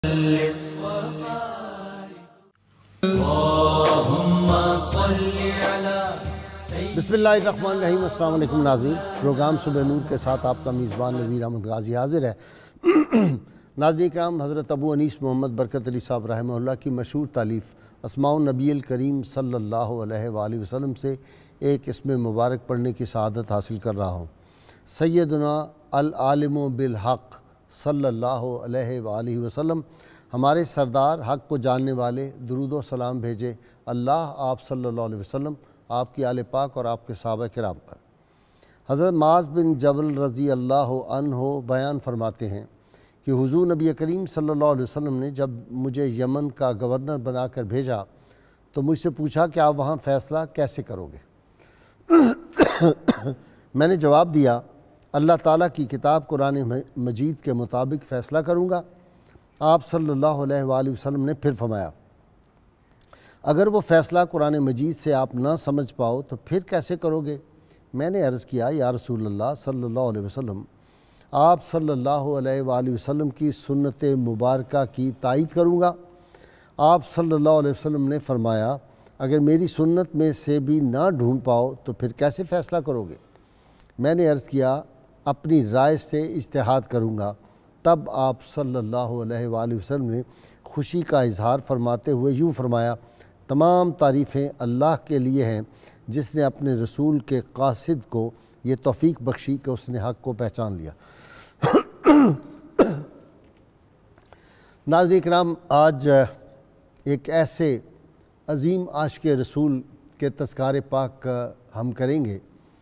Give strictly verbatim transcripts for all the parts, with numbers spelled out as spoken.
बिस्मिल्लाहिर्रहमानिर्रहीम। अस्सलाम वालेकुम नाज़रीन, प्रोग्राम सुबह नूर के साथ आपका मेज़बान नज़ीर अहमद गाज़ी हाज़िर है। नाज़रीन किराम, हज़रत अबू अनीस मोहम्मद बरकत अली साहब रहमहुल्लाह की मशहूर तालीफ़ अस्माउन नबील करीम सल्लल्लाहु अलैहि वसल्लम से एक इसमें मुबारक पढ़ने की सआदत हासिल कर रहा हूँ। सैयदना अल आलिमु बिल हक़ सल्लल्लाहु अलैहि वसल्लम, हमारे सरदार हक़ को जानने वाले, दुरूद व सलाम भेजे अल्लाह आप सल्लल्लाहु अलैहि वसल्लम, आपकी आले पाक और आपके सहाबा किराम पर। हज़रत माज़ बिन जबल रज़ी अल्लाह अन्हो बयान फरमाते हैं कि हुज़ूर नबी करीम सल्लल्लाहु अलैहि वसल्लम ने जब मुझे यमन का गवर्नर बनाकर भेजा तो मुझसे पूछा कि आप वहाँ फ़ैसला कैसे करोगे। मैंने जवाब दिया, अल्लाह ताला की किताब कुरान मजीद के मुताबिक फ़ैसला करूँगा। आप सल्लल्लाहु अलैहि वसल्लम ने फिर फरमाया, अगर वो फ़ैसला कुरान मजीद से आप ना समझ पाओ तो फिर कैसे करोगे। मैंने अर्ज़ किया, या रसूल अल्लाह सल्लल्लाहु अलैहि वसल्लम, आप सल्लल्लाहु अलैहि वसल्लम की सुन्नत मुबारका की तायीद करूँगा। आप सल्लल्लाहु अलैहि वसल्लम ने फरमाया, अगर मेरी सुन्नत में से भी ना ढूंढ पाओ तो फिर कैसे फ़ैसला करोगे। मैंने अर्ज़ किया, अपनी राय से इज्तिहाद करूँगा। तब आप सल्लल्लाहु अलैहि वसल्लम ने खुशी का इजहार फरमाते हुए यूँ फरमाया, तमाम तारीफ़ें अल्लाह के लिए हैं जिसने अपने रसूल के कासिद को ये तौफ़ीक बख्शी कि उसने हक़ को पहचान लिया। नाज़रीन किराम, आज एक ऐसे अज़ीम आशिक़ रसूल के तज़किरे पाक हम करेंगे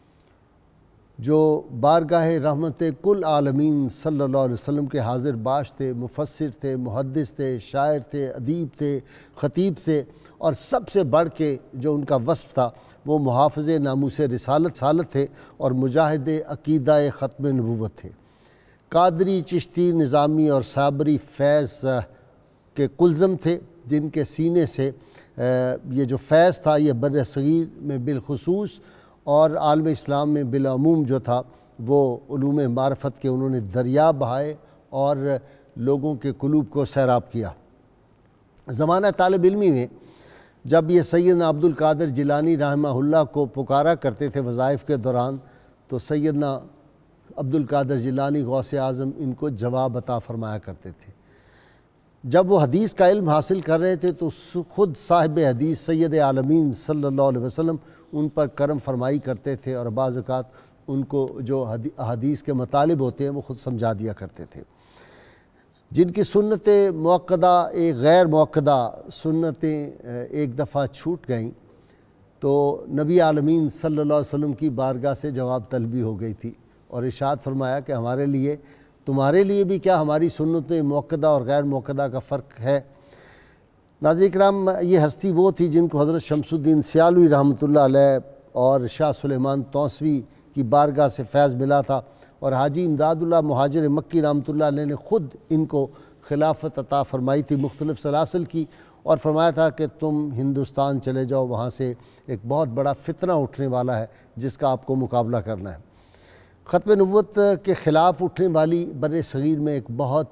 जो बारगाह रहमत कुल आलमीन सल्लल्लाहु अलैहि वसल्लम के हाज़िर बाश थे, मुफस्सिर थे, मुहद्दिस थे, शायर थे, अदीब थे, ख़तीब थे, और सबसे बढ़ के जो उनका वस्फ़ था वो मुहाफ़िज़ नामूस रिसालत सालत थे और मुजाहिद अक़ीदा ख़त्म नबूवत थे। कादरी, चिश्ती, निज़ामी और साबरी फैज़ के कुलज़म थे, जिनके सीने से ये जो फैज़ था ये बर सग़ीर में बिलख़ुसूस और आलम इस्लाम में बिलअमूम जो था वो उलूम मारफत के उन्होंने दरिया बहाए और लोगों के कुलूब को सैराब किया। ज़माना तालिब इल्मी में जब ये सैयदना अब्दुल कादिर जिलानी रहमहुल्लाह को पुकारा करते थे वज़ाइफ़ के दौरान, तो सैयदना अब्दुल कादिर जिलानी गौसे आज़म इनको जवाब अता फ़रमाया करते थे। जब वो हदीस का इल्म हासिल कर रहे थे तो ख़ुद साहिब हदीस सैयद आलमीन सल्लल्लाहु अलैहि वसल्लम उन पर करम फरमाई करते थे और बाज़ औक़ात उनको जो हदीस के मतालिब होते हैं वो ख़ुद समझा दिया करते थे। जिनकी सुन्नतें मुअक्कदा एक गैर मुअक्कदा सुन्नतें एक दफ़ा छूट गईं तो नबी आलमीन सल्लल्लाहु अलैहि वसल्लम की बारगाह से जवाब तलबी हो गई थी और इरशाद फरमाया कि हमारे लिए, तुम्हारे लिए भी क्या हमारी सुन्नतें मुअक्कदा और गैर मुअक्कदा का फ़र्क है। नाज़रीन किराम, ये हस्ती वो थी जिनको हज़रत शमसुद्दीन सियालवी रहमतुल्लाह अलैह और शाह सुलेमान तौसवी की बारगाह से फैज़ मिला था और हाजी इमदादुल्लाह मुहाजिर मक्की रहमतुल्लाह अलैह ने ख़ुद इनको खिलाफत अता फ़रमाई थी मुख्तलिफ़ सलासिल की, और फरमाया था कि तुम हिंदुस्तान चले जाओ, वहाँ से एक बहुत बड़ा फितना उठने वाला है जिसका आपको मुकाबला करना है। ख़त्म नबूवत के ख़िलाफ़ उठने वाली बर सग़ीर में एक बहुत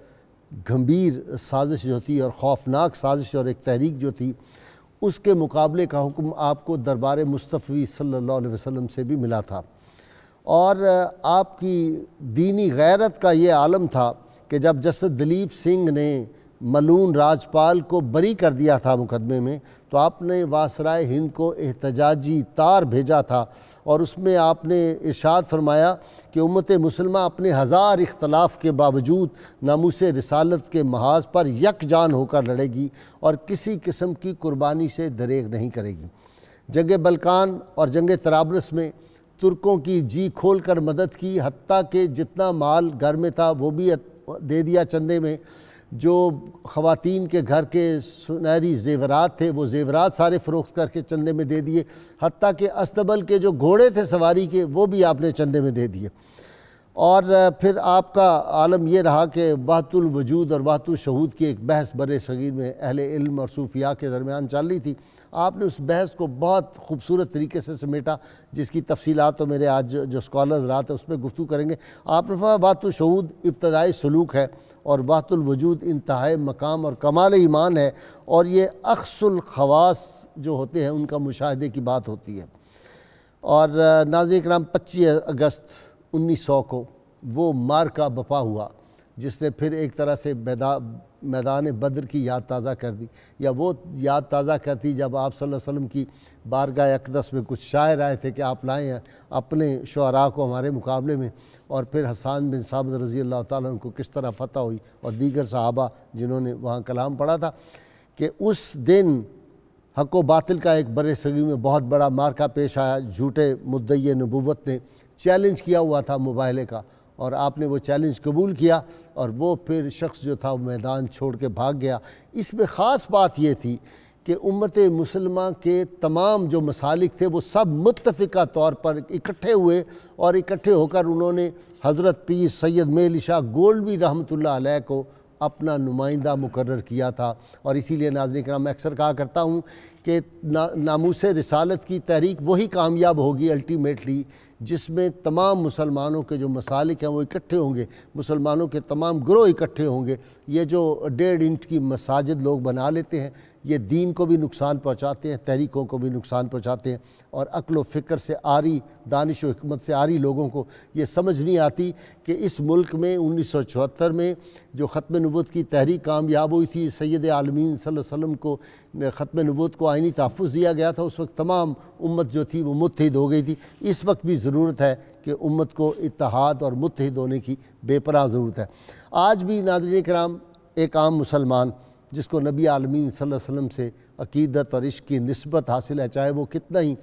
गंभीर साजिश जो थी और ख़ौफनाक साजिश और एक तहरीक जो थी, उसके मुकाबले का हुक्म आपको दरबार मुस्तफ़ी सल्लल्लाहु अलैहि वसल्लम से भी मिला था। और आपकी दीनी गैरत का ये आलम था कि जब जस्टिस दलीप सिंह ने मलून राजपाल को बरी कर दिया था मुकदमे में, तो आपने वासराए हिंद को एहतजाजी तार भेजा था और उसमें आपने इरशाद फरमाया कि उम्मत मुसलमा अपने हज़ार इख्तलाफ के बावजूद नामूस रिसालत के महाज पर यकजान होकर लड़ेगी और किसी किस्म की कुर्बानी से दरेग नहीं करेगी। जंग बल्कान और जंग तराबलस में तुर्कों की जी खोल कर मदद की, हत्ता के जितना माल घर में था वो भी दे दिया चंदे में। जो ख़वातीन के घर के सुनहरी ज़ेवरात थे वो ज़ेवरात सारे फ़रोख्त करके चंदे में दे दिए, हत्ता के अस्तबल के जो घोड़े थे सवारी के वो भी आपने चंदे में दे दिए। और फिर आपका आलम ये रहा कि वहतुल वजूद और वहतुल शहूद की एक बहस बर सग़ीर में अहले इल्म और सूफिया के दरमियान चल रही थी। आपने उस बहस को बहुत खूबसूरत तरीके से समेटा, जिसकी तफसीलात तो मेरे आज जो स्कॉलर्स रात है उस पर गुफ्तगू करेंगे। आपने फरमाया वहतुल शहूद इब्तदाई सलूक है اور وحدت الوجود انتہائی مقام اور کمال ایمان ہے، اور یہ اخص الخواص جو ہوتے ہیں ان کا مشاہدے کی بات ہوتی ہے۔ اور ناظرین اکرام، پچیس اگست انیس سو کو وہ مارکہ بپا ہوا جس نے پھر ایک طرح سے میدان بدر کی یاد تازہ کر دی، یا وہ یاد تازہ کرتی جب آپ صلی اللہ علیہ وسلم کی بارگاہ اقدس میں کچھ شاعر آئے تھے کہ آپ لائیں اپنے شعراء کو ہمارے مقابلے میں، اور پھر حسان بن ثابت رضی اللہ تعالیٰ عنہ کو کس طرح فتح ہوئی، اور دیگر صحابہ جنہوں نے وہاں کلام پڑھا تھا، کہ اس دن حق و باطل کا ایک برِ صغیر میں بہت بڑا مارکہ پیش آیا۔ جھوٹے مدعی نبوت نے چیلنج کیا ہوا تھا مباہلے کا، اور آپ نے وہ چیلنج قبول کیا، اور وہ پھر شخص جو تھا وہ میدان چھوڑ کے بھاگ گیا۔ اس میں خاص بات یہ تھی کہ امت مسلمہ کے تمام جو مسالک تھے وہ سب متفقہ طور پر اکٹھے ہوئے، اور اکٹھے ہو کر انہوں نے حضرت پیر سید میر علی شاہ گولوی رحمۃ اللہ علیہ کو اپنا نمائندہ مقرر کیا تھا۔ اور اسی لیے ناظرین کرام، میں اکثر کہا کرتا ہوں کہ ناموس رسالت کی تحریک وہی کامیاب ہوگی الٹیمیٹلی جس میں تمام مسلمانوں کے جو مسالک ہیں وہ اکٹھے ہوں گے، مسلمانوں کے تمام گروہ اکٹھے ہوں گے۔ یہ جو ڈیڑھ انٹ کی مساجد لوگ بنا لیتے ہیں، یہ دین کو بھی نقصان پہنچاتے ہیں، تحریکوں کو بھی نقصان پہنچاتے ہیں، اور عقل و فکر سے عاری، دانش و حکمت سے عاری لوگوں کو یہ سمجھ نہیں آتی کہ اس ملک میں انیس سو چوہتر میں جو ختم نبوت کی تحریک کامیاب ہوئی تھی، سید عالمین صلی اللہ علیہ وسلم کو ختم نبوت کو آئینی تحفظ دیا گیا تھا، اس وقت تمام امت جو تھی وہ متحد ہو گئی تھی۔ اس وقت بھی ضرورت ہے کہ امت کو اتحاد اور متحد ہونے کی بے پناہ ضرورت ہے۔ آج بھی ناظرین کرام، ایک عام مسلمان جس کو نبی عالمین صلی اللہ علیہ وسلم سے عقیدت اور عشق کی نسبت حاصل ہے، چاہے وہ کتنا ہی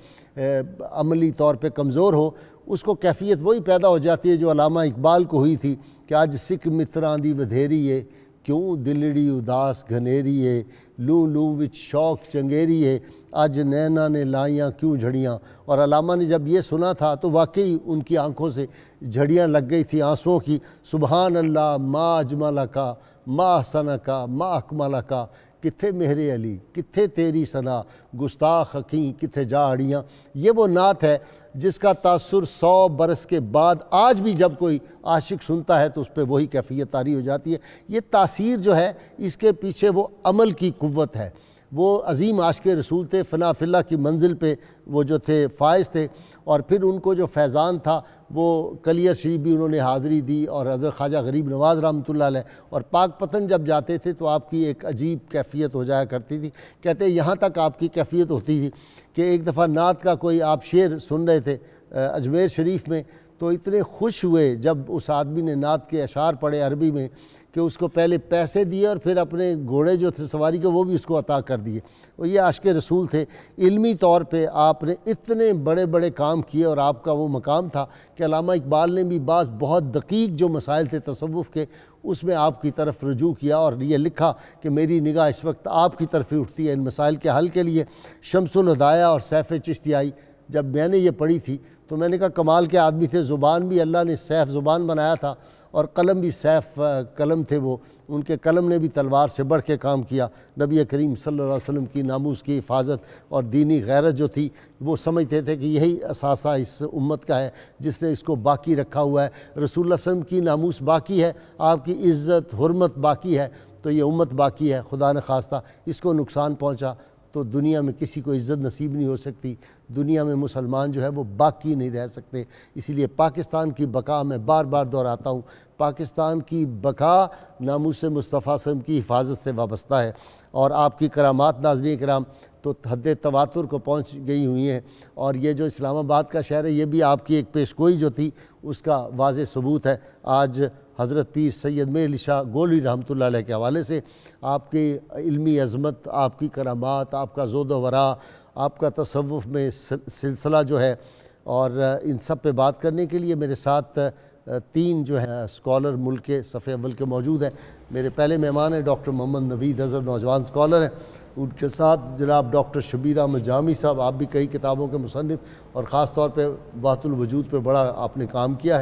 عملی طور پہ کمزور ہو، اس کو کیفیت وہی پیدا ہو جاتی ہے جو علامہ اقبال کو ہوئی تھی کہ آج سکھ متراں دی ودھیری ہے، کیوں دلڑی اداس گھنیری ہے، لوں لوں وچ شوق چنگیری ہے، آج نینا نے لائیاں کیوں جھڑیاں۔ اور علامہ نے جب یہ سنا تھا تو واقعی ان کی آنکھوں سے جھڑیاں لگ گئی تھی آنسوں کی۔ سبحان اللہ ما اجمل کا، ما احسن کا، ما اکمل کا، کتھے مہر علی، کتھے تیری ثنا، گستاخ حقیں کتھے جاڑیاں۔ یہ وہ نعت ہے جس کا تاثر سو برس کے بعد آج بھی جب کوئی عاشق سنتا ہے تو اس پہ وہی کیفیت طاری ہو جاتی ہے۔ یہ تاثیر جو ہے اس کے پیچھے وہ عمل کی قوت ہے۔ وہ عظیم عاشق رسول تھے، فنا فی اللہ کی منزل پہ وہ جو تھے فائز تھے، اور پھر ان کو جو فیضان تھا وہ کلیئر شریف بھی انہوں نے حاضری دی، اور حضرت خواجہ غریب نواز رحمۃ اللہ علیہ، اور پاک پتن جب جاتے تھے تو آپ کی ایک عجیب کیفیت ہو جایا کرتی تھی۔ کہتے ہیں یہاں تک آپ کی کیفیت ہوتی تھی کہ ایک دفعہ نعت کا کوئی آپ شعر سن رہے تھے اجمیر شریف میں، تو اتنے خوش ہوئے جب اس آدمی نے نعت کے اشعار پڑھے عربی میں کہ اس کو پہلے پیسے دیے اور پھر اپنے گھوڑے جو تھے سواری کے وہ بھی اس کو عطا کر دیے۔ اور یہ عاشق رسول تھے۔ علمی طور پہ آپ نے اتنے بڑے بڑے کام کیے، اور آپ کا وہ مقام تھا کہ علامہ اقبال نے بھی بعض بہت دقیق جو مسائل تھے تصوف کے اس میں آپ کی طرف رجوع کیا، اور یہ لکھا کہ میری نگاہ اس وقت آپ کی طرف ہی اٹھتی ہے ان مسائل کے حل کے لیے۔ شمس الہدایہ اور سیف چشتیائی جب میں نے یہ پڑھی تھی تو میں نے کہا کمال کے آدمی تھے، زبان بھی اللہ نے سیف زبان بنایا تھا، اور قلم بھی سیف قلم تھے، وہ ان کے قلم نے بھی تلوار سے بڑھ کے کام کیا۔ نبی کریم صلی اللہ علیہ وسلم کی ناموس کی حفاظت اور دینی غیرت جو تھی، وہ سمجھتے تھے کہ یہی اثاثہ اس امت کا ہے جس نے اس کو باقی رکھا ہوا ہے۔ رسول اللہ صلی اللہ علیہ وسلم کی ناموس باقی ہے، آپ کی عزت حرمت باقی ہے، تو یہ امت باقی ہے۔ خدا نہ خواستہ اس کو نقصان پہنچا تو دنیا میں کسی کو عزت نصیب نہیں ہو سکتی، دنیا میں مسلمان جو ہے وہ باقی نہیں رہ سکتے۔ اسی لیے پاکستان کی بقا، میں بار بار دہراتا ہوں، پاکستان کی بقا ناموس مصطفیٰ صلی اللہ علیہ وسلم کی حفاظت سے وابستہ ہے، اور آپ کی کرامات ناظرین کرام تو حد تواتر کو پہنچ گئی ہوئی ہیں، اور یہ جو اسلام آباد کا شہر ہے یہ بھی آپ کی ایک پیش گوئی جو تھی اس کا واضح ثبوت ہے۔ آج حضرت پیر سید میر علی شاہ گولوی رحمۃ اللہ علیہ کے حوالے سے آپ کی علمی عظمت، آپ کی کرامات، آپ کا زہد و ورع، آپ کا تصوف میں سلسلہ جو ہے، اور ان سب پہ بات کرنے کے لیے میرے ساتھ تین جو ہیں اسکالر ملک کے صف اول کے موجود ہیں۔ میرے پہلے مہمان ہیں ڈاکٹر محمد نوید اظہر، نوجوان اسکالر ہیں، ان کے ساتھ جناب ڈاکٹر شبیر احمد جامی صاحب، آپ بھی کئی کتابوں کے مصنف اور خاص طور پہ وحدت الوجود پہ بڑا آپ نے کام کیا ہے۔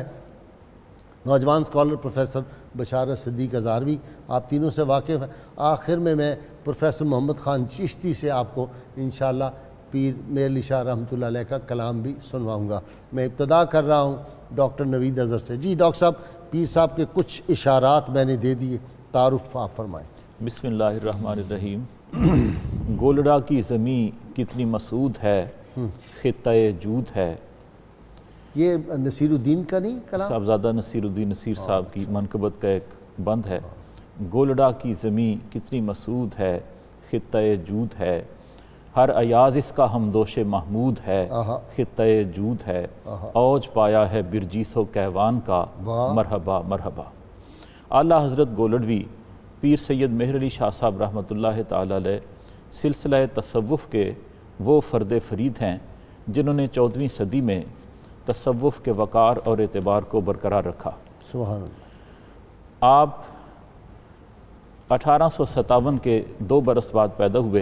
نوجوان اسکالر پروفیسر بشارت صدیق ہزاروی، آپ تینوں سے واقف ہیں۔ آخر میں میں پروفیسر محمد خان چشتی سے آپ کو انشاءاللہ پیر میر علی شاہ رحمۃ اللہ علیہ کا کلام بھی سنواؤں گا۔ میں ابتدا کر رہا ہوں ڈاکٹر نوید اظہر سے۔ جی ڈاکٹر صاحب، پیر صاحب کے کچھ اشارات میں نے دے دیے، تعارف آپ فرمائیں۔ بسم اللہ الرحمن الرحیم۔ گولڑا کی زمین کتنی مسعود ہے، خطہ جود ہے۔ یہ نصیر الدین کا نہیں کلام؟ صاحبزادہ نصیر الدین نصیر صاحب کی منقبت کا ایک بند ہے۔ گولڑا کی زمین کتنی مسعود ہے، خطہ جود ہے، ہر ایاز اس کا ہمدوش محمود ہے، خطہ جود ہے، اوج پایا ہے برجیس و کیوان کا، مرحبا مرحبا۔ اعلیٰ حضرت گولڑوی پیر سید مہر علی شاہ صاحب رحمۃ اللہ تعالی علیہ سلسلہ تصوف کے وہ فرد فرید ہیں جنہوں نے چودھویں صدی میں تصوف کے وقار اور اعتبار کو برقرار رکھا۔ سبحان اللہ۔ آپ اٹھارہ سو ستاون کے دو برس بعد پیدا ہوئے،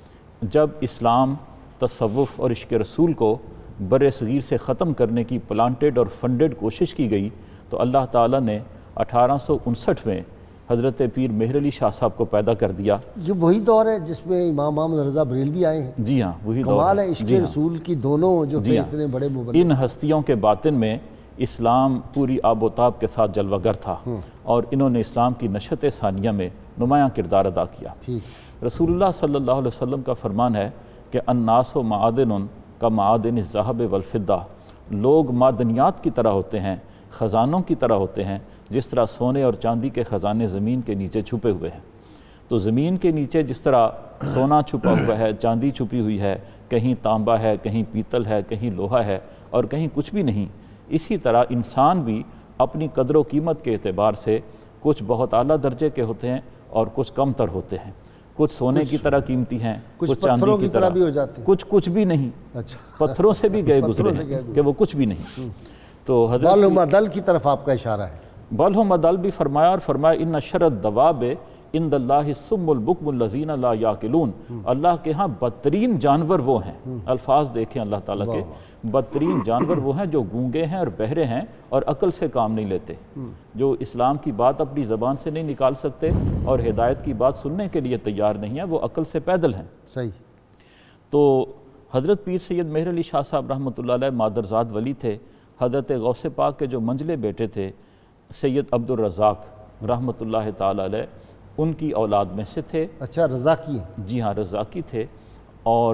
جب اسلام، تصوف اور عشق رسول کو بر صغیر سے ختم کرنے کی پلانٹڈ اور فنڈڈ کوشش کی گئی تو اللہ تعالیٰ نے اٹھارہ سو انسٹھ میں حضرت پیر مہر علی شاہ صاحب کو پیدا کر دیا۔ یہ وہی دور ہے جس میں امام محمد رضا بریلوی آئے ہیں؟ جی ہاں، وہی دور کمال ہے عشق رسول کی دونوں جو تھے اتنے بڑے مبلغ۔ ان ہستیوں کے باطن میں اسلام پوری آب و تاب کے ساتھ جلوہ گر تھا اور انہوں نے اسلام کی نشت ثانیہ میں نمایاں کردار ادا کیا۔ رسول اللہ صلی اللہ علیہ وسلم کا فرمان ہے کہ الناس و معادن کا معادن الذہب والفضہ، لوگ معدنیات کی طرح ہوتے ہیں، خزانوں کی طرح ہوتے ہیں، جس طرح سونے اور چاندی کے خزانے زمین کے نیچے چھپے ہوئے ہیں۔ تو زمین کے نیچے جس طرح سونا چھپا ہوا ہے، چاندی چھپی ہوئی ہے، کہیں تانبا ہے، کہیں پیتل ہے، کہیں لوہا ہے اور کہیں کچھ بھی نہیں، اسی طرح انسان بھی اپنی قدر و قیمت کے اعتبار سے کچھ بہت اعلیٰ درجے کے ہوتے ہیں اور کچھ کم تر ہوتے ہیں، کچھ سونے کی طرح قیمتی ہیں، کچھ چاندی کی طرح بھی ہو جاتے ہیں، کچھ کچھ بھی نہیں، پتھروں سے بھی گئے گزرے ہیں کہ وہ کچھ بھی نہیں۔ تو حضرت بل و مدل کی طرف آپ کا اشارہ ہے۔ بل و مدل بھی فرمایا اور فرمایا ان شر الدواب عند اللہ الصم البکم الذین لا یعقلون، اللہ کے ہاں بدترین جانور وہ ہیں، الفاظ دیکھیں اللہ تعالیٰ کے، بدترین جانور وہ ہیں جو گونگے ہیں اور بہرے ہیں اور عقل سے کام نہیں لیتے، جو اسلام کی بات اپنی زبان سے نہیں نکال سکتے اور ہدایت کی بات سننے کے لیے تیار نہیں ہیں، وہ عقل سے پیدل ہیں۔ صحیح۔ تو حضرت پیر سید مہر علی شاہ صاحب رحمۃ اللہ علیہ مادرزاد ولی تھے۔ حضرت غوث پاک کے جو منجلے بیٹے تھے سید عبد الرزاق رحمۃ اللہ تعالی علیہ، ان کی اولاد میں سے تھے۔ اچھا، رزاقی ہیں؟ جی ہاں، رزاقی تھے، اور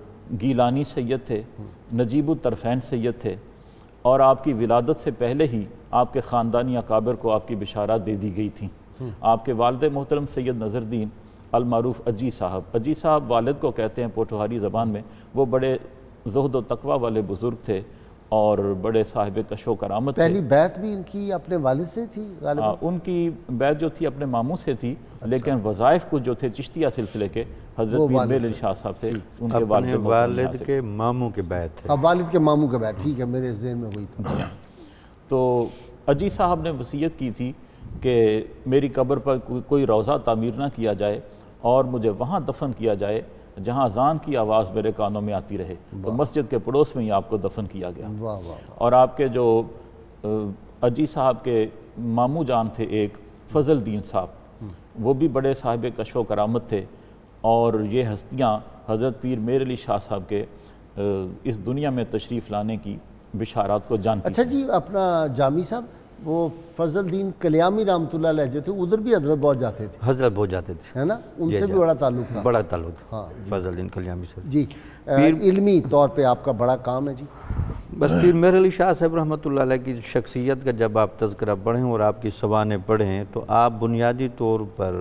گیلانی سید تھے، نجیب الطرفین سید تھے، اور آپ کی ولادت سے پہلے ہی آپ کے خاندانی اکابر کو آپ کی بشارات دے دی گئی تھیں۔ آپ کے والد محترم سید نظر الدین المعروف اجی صاحب، اجی صاحب والد کو کہتے ہیں پوٹھوہاری زبان میں، وہ بڑے زہد و تقوی والے بزرگ تھے اور بڑے صاحب کشف و کرامت تھے۔ پہلی بیعت بھی ان کی اپنے والد سے تھی غالباً؟ ان کی بیعت جو تھی اپنے ماموں سے تھی، لیکن وظائف کچھ جو تھے چشتیہ سلسلے کے حضرت پیر مہر علی شاہ صاحب سے ان کے والد کے ماموں کے بیعت تھے۔ اب والد کے ماموں کے بیعت، ٹھیک ہے، میرے ذہن میں وہی تھا۔ تو اجی صاحب نے وصیت کی تھی کہ میری قبر پر کوئی روضہ تعمیر نہ کیا جائے اور مجھے وہاں دفن کیا جائے جہاں اذان کی آواز میرے کانوں میں آتی رہے، تو مسجد کے پڑوس میں ہی آپ کو دفن کیا گیا۔ اور آپ کے جو اجی صاحب کے ماموں جان تھے ایک فضل دین صاحب، وہ بھی بڑے صاحب کشف و کرامت تھے، اور یہ ہستیاں حضرت پیر مہر علی شاہ صاحب کے اس دنیا میں تشریف لانے کی بشارات کو جانتی ہیں۔ اچھا جی، اپنا جامی صاحب، وہ فضل دین کلیامی رحمۃ اللہ علیہ جو تھے، ادھر بھی حضرت بہت جاتے تھے؟ حضرت بہت جاتے تھے، ہے نا، ان سے بھی بڑا تعلق تھا؟ بڑا تعلق تھا فضل دین کلیامی سے۔ جی، علمی طور پہ آپ کا بڑا کام ہے جی۔ بس پیر مہر علی شاہ صاحب رحمۃ اللہ علیہ کی شخصیت کا جب آپ تذکرہ پڑھیں اور آپ کی سوانح پڑھیں تو آپ بنیادی طور پر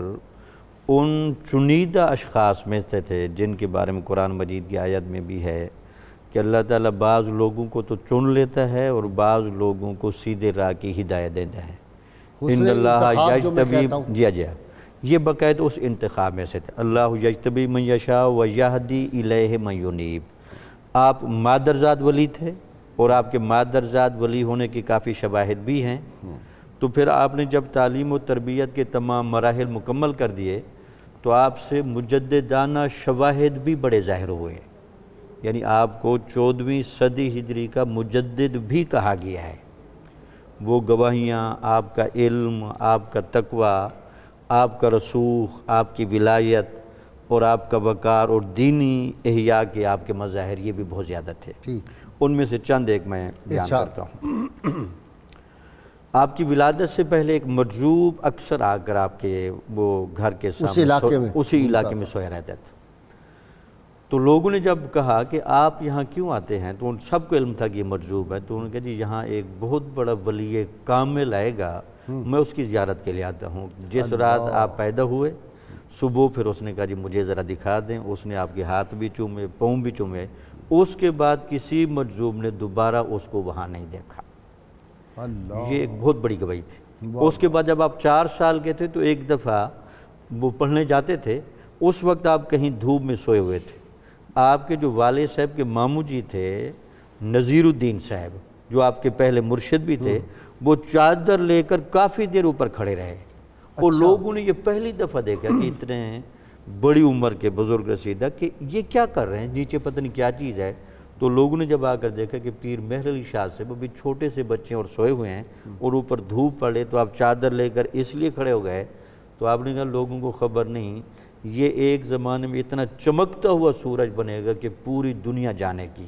ان چنیدہ اشخاص میں سے تھے جن کے بارے میں قرآن مجید کی آیت میں بھی ہے کہ اللہ تعالیٰ بعض لوگوں کو تو چن لیتا ہے اور بعض لوگوں کو سیدھے راہ کی ہدایت دیتا ہے۔ ان اللہ یجتبی، جی جی یہ باقاعدہ اس انتخاب میں سے تھے، اللہ یجتبی من یشاء و یہدی الیہ من ینیب۔ آپ مادرزاد ولی تھے اور آپ کے مادرزاد ولی ہونے کی کافی شواہد بھی ہیں، تو پھر آپ نے جب تعلیم و تربیت کے تمام مراحل مکمل کر دیے تو آپ سے مجددانہ شواہد بھی بڑے ظاہر ہوئے، یعنی آپ کو چودھویں صدی ہجری کا مجدد بھی کہا گیا ہے۔ وہ گواہیاں، آپ کا علم، آپ کا تقوی، آپ کا رسوخ، آپ کی ولایت اور آپ کا وقار اور دینی احیاء کے آپ کے مظاہر، یہ بھی بہت زیادہ تھے۔ ان میں سے چند ایک میں بیان کرتا ہوں۔ آپ کی ولادت سے پہلے ایک مجذوب اکثر آ کر آپ کے وہ گھر کے سامنے اسی علاقے میں اسی علاقے میں سویا رہتا تھا. تو لوگوں نے جب کہا کہ آپ یہاں کیوں آتے ہیں تو ان سب کو علم تھا کہ یہ مجذوب ہے. تو انہوں نے کہا جی یہاں ایک بہت بڑا ولی کامل آئے گا, میں اس کی زیارت کے لیے آتا ہوں. جس رات آپ پیدا ہوئے صبح پھر اس نے کہا جی مجھے ذرا دکھا دیں. اس نے آپ کے ہاتھ بھی چومے, پاؤں بھی چومے. اس کے بعد کسی مجذوب نے دوبارہ اس کو وہاں نہیں دیکھا. یہ ایک بہت بڑی گواہی تھی. اس کے بعد جب آپ چار سال کے تھے تو ایک دفعہ وہ پڑھنے جاتے تھے. اس وقت آپ کہیں دھوپ میں سوئے ہوئے تھے. آپ کے جو والد صاحب کے ماموں جی تھے نذیر الدین صاحب, جو آپ کے پہلے مرشد بھی تھے, وہ چادر لے کر کافی دیر اوپر کھڑے رہے. اور لوگوں نے یہ پہلی دفعہ دیکھا کہ اتنے بڑی عمر کے بزرگ رسیدہ کہ یہ کیا کر رہے ہیں, نیچے پتہ نہیں کیا چیز ہے. تو لوگوں نے جب آ کر دیکھا کہ پیر مہر علی شاہ سے وہ بھی چھوٹے سے بچے اور سوئے ہوئے ہیں اور اوپر دھوپ پڑے, تو آپ چادر لے کر اس لیے کھڑے ہو گئے. تو آپ نے کہا لوگوں کو خبر نہیں, یہ ایک زمانے میں اتنا چمکتا ہوا سورج بنے گا کہ پوری دنیا جانے کی.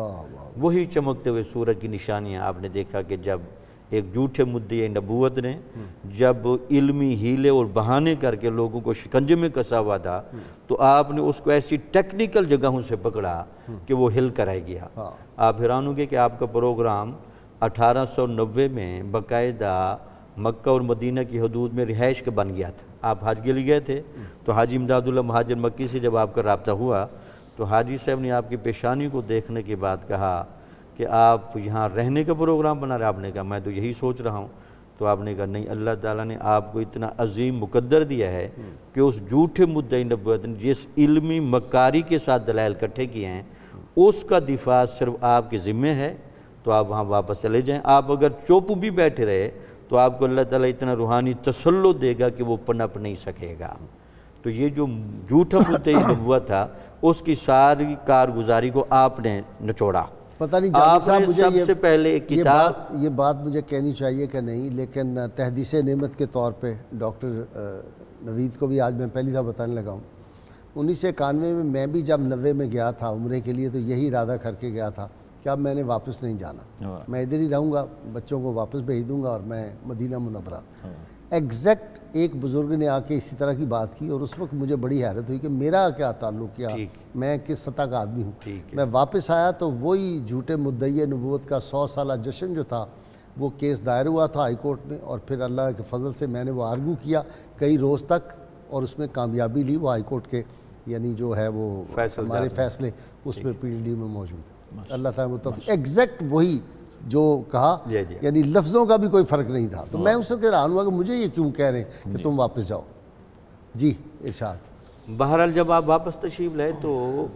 وہی چمکتے ہوئے سورج کی نشانیاں آپ نے دیکھا کہ جب ایک جھوٹے مدعی نبوت نے جب علمی ہیلے اور بہانے کر کے لوگوں کو شکنجے میں کسا ہوا تھا, تو آپ نے اس کو ایسی ٹیکنیکل جگہوں سے پکڑا کہ وہ ہل کر آئے گیا. آپ حیران ہوں گے کہ آپ کا پروگرام اٹھارہ سو نوے میں باقاعدہ مکہ اور مدینہ کی حدود میں رہائش کا بن گیا تھا. آپ حج کے لیے گئے تھے تو حاجی امداد اللہ مہاجر مکی سے جب آپ کا رابطہ ہوا تو حاجی صاحب نے آپ کی پیشانی کو دیکھنے کے بعد کہا کہ آپ یہاں رہنے کا پروگرام بنا رہے. آپ نے کہا میں تو یہی سوچ رہا ہوں. تو آپ نے کہا نہیں, اللہ تعالیٰ نے آپ کو اتنا عظیم مقدر دیا ہے کہ اس جھوٹے مدعی نبوت نے جس علمی مکاری کے ساتھ دلائل اکٹھے کیے ہیں اس کا دفاع صرف آپ کے ذمہ ہے. تو آپ وہاں واپس چلے جائیں. آپ اگر چوپ بھی بیٹھے رہے تو آپ کو اللہ تعالیٰ اتنا روحانی تسلط دے گا کہ وہ پنپ نہیں سکے گا. تو یہ جو جھوٹا مدعی نبوت تھا اس کی ساری کارگزاری کو آپ نے نچوڑا. پتہ نہیں جاوید صاحب مجھے سب سے پہلے ایک کتاب یہ بات مجھے کہنی چاہیے کہ نہیں, لیکن تحدیث نعمت کے طور پہ ڈاکٹر نوید کو بھی آج میں پہلی دفعہ بتانے لگا ہوں. انیس سو اکانوے میں میں بھی جب نوے میں گیا تھا عمرے کے لیے تو یہی ارادہ کر کے گیا تھا کہ اب میں نے واپس نہیں جانا, میں ادھر ہی رہوں گا, بچوں کو واپس بھیج دوں گا اور میں مدینہ منورہ. ایگزیکٹ ایک بزرگ نے آ کے اسی طرح کی بات کی اور اس وقت مجھے بڑی حیرت ہوئی کہ میرا کیا تعلق کیا, میں کس سطح کا آدمی ہوں. میں واپس آیا تو وہی جھوٹے مدعی نبوت کا سو سالہ جشن جو تھا وہ کیس دائر ہوا تھا ہائی کورٹ میں, اور پھر اللہ کے فضل سے میں نے وہ آرگو کیا کئی روز تک اور اس میں کامیابی لی. وہ ہائی کورٹ کے یعنی جو ہے وہ ہمارے فیصلے اس میں پی ایل ڈی میں موجود ہے. اللہ تعالیٰ متفق ایگزیکٹ وہی جو کہا, یعنی لفظوں کا بھی کوئی فرق نہیں تھا. تو میں اس وقت حیران ہوا کہ مجھے یہ کیوں کہہ رہے ہیں کہ تم واپس جاؤ. جی ارشاد. بہرحال جب آپ واپس تشریف لائے تو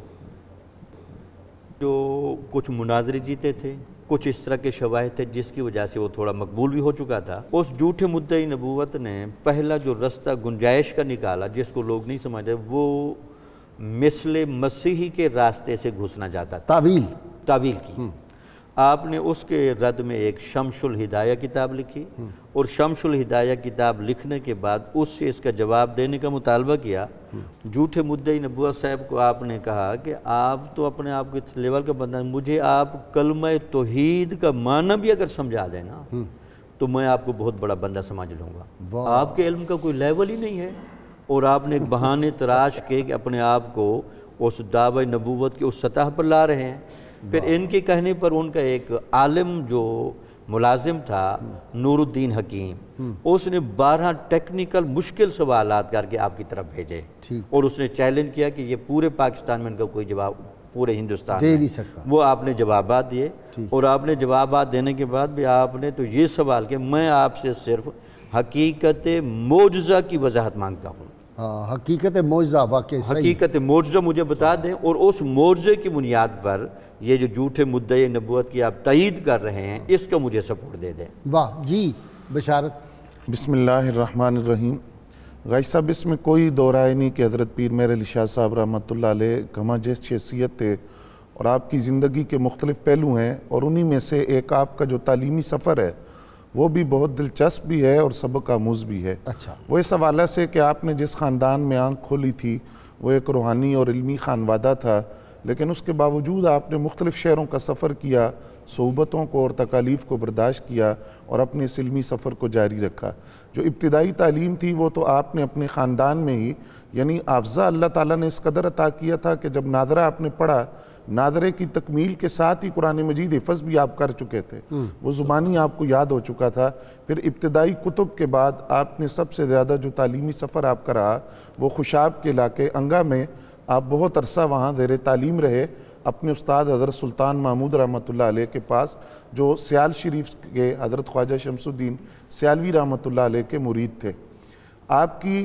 جو کچھ مناظرے جیتے تھے, کچھ اس طرح کے شواہد تھے جس کی وجہ سے وہ تھوڑا مقبول بھی ہو چکا تھا. اس جھوٹے مدعی نبوت نے پہلا جو رستہ گنجائش کا نکالا جس کو لوگ نہیں سمجھتے, وہ مثل مسیحی کے راستے سے گھسنا چاہتا تھا, تعویل تعویل کی. آپ نے اس کے رد میں ایک شمس الہدایہ کتاب لکھی اور شمس الہدایہ کتاب لکھنے کے بعد اس سے اس کا جواب دینے کا مطالبہ کیا. جھوٹے مدعی نبوت صاحب کو آپ نے کہا کہ آپ تو اپنے آپ کے لیول کا بندہ ہیں, مجھے آپ کلمہ توحید کا معنی بھی اگر سمجھا دیں نا تو میں آپ کو بہت بڑا بندہ سمجھ لوں گا. آپ کے علم کا کوئی لیول ہی نہیں ہے اور آپ نے ایک بہانے تراش کے کہ اپنے آپ کو اس دعوی نبوت کی اس سطح پر لا رہے ہیں. پھر ان کے کہنے پر ان کا ایک عالم جو ملازم تھا نور الدین حکیم, اس نے بارہ ٹیکنیکل مشکل سوالات کر کے آپ کی طرف بھیجے اور اس نے چیلنج کیا کہ یہ پورے پاکستان میں ان کا کوئی جواب پورے ہندوستان دے نہیں سکتا. وہ آپ نے جوابات دیے اور آپ نے جوابات دینے کے بعد بھی آپ نے تو یہ سوال کہ میں آپ سے صرف حقیقت معجزہ کی وضاحت مانگتا ہوں. حقیقت معجزہ واقعی حقیقت معجزہ مجھے بتا دیں اور اس معجزے کی بنیاد پر یہ جو جھوٹے مدعی نبوت کی آپ تائید کر رہے ہیں اس کا مجھے سپورٹ دے دیں. واہ جی بشارت. بسم اللہ الرحمن الرحیم. غائی صاحب اس میں کوئی دو رائے نہیں کہ حضرت پیر مہر علی شاہ صاحب رحمۃ اللہ علیہ کما جیس شخصیت تھے اور آپ کی زندگی کے مختلف پہلو ہیں, اور انہی میں سے ایک آپ کا جو تعلیمی سفر ہے وہ بھی بہت دلچسپ بھی ہے اور سبق آموز بھی ہے. اچھا. وہ اس حوالے سے کہ آپ نے جس خاندان میں آنکھ کھولی تھی وہ ایک روحانی اور علمی خانوادہ تھا لیکن اس کے باوجود آپ نے مختلف شہروں کا سفر کیا، صحبتوں کو اور تکالیف کو برداشت کیا اور اپنے اس علمی سفر کو جاری رکھا۔ جو ابتدائی تعلیم تھی وہ تو آپ نے اپنے خاندان میں ہی، یعنی حافظہ اللہ تعالیٰ نے اس قدر عطا کیا تھا کہ جب ناظرہ آپ نے پڑھا، ناظرے کی تکمیل کے ساتھ ہی قرآن مجید حفظ بھی آپ کر چکے تھے، وہ زبانی آپ کو یاد ہو چکا تھا۔ پھر ابتدائی کتب کے بعد آپ نے سب سے زیادہ جو تعلیمی سفر آپ کا رہا وہ خوشاب کے علاقے انگا میں آپ بہت عرصہ وہاں زیر تعلیم رہے اپنے استاد حضرت سلطان محمود رحمۃ اللہ علیہ کے پاس، جو سیال شریف کے حضرت خواجہ شمس الدین سیالوی رحمۃ اللہ علیہ کے مرید تھے۔ آپ کی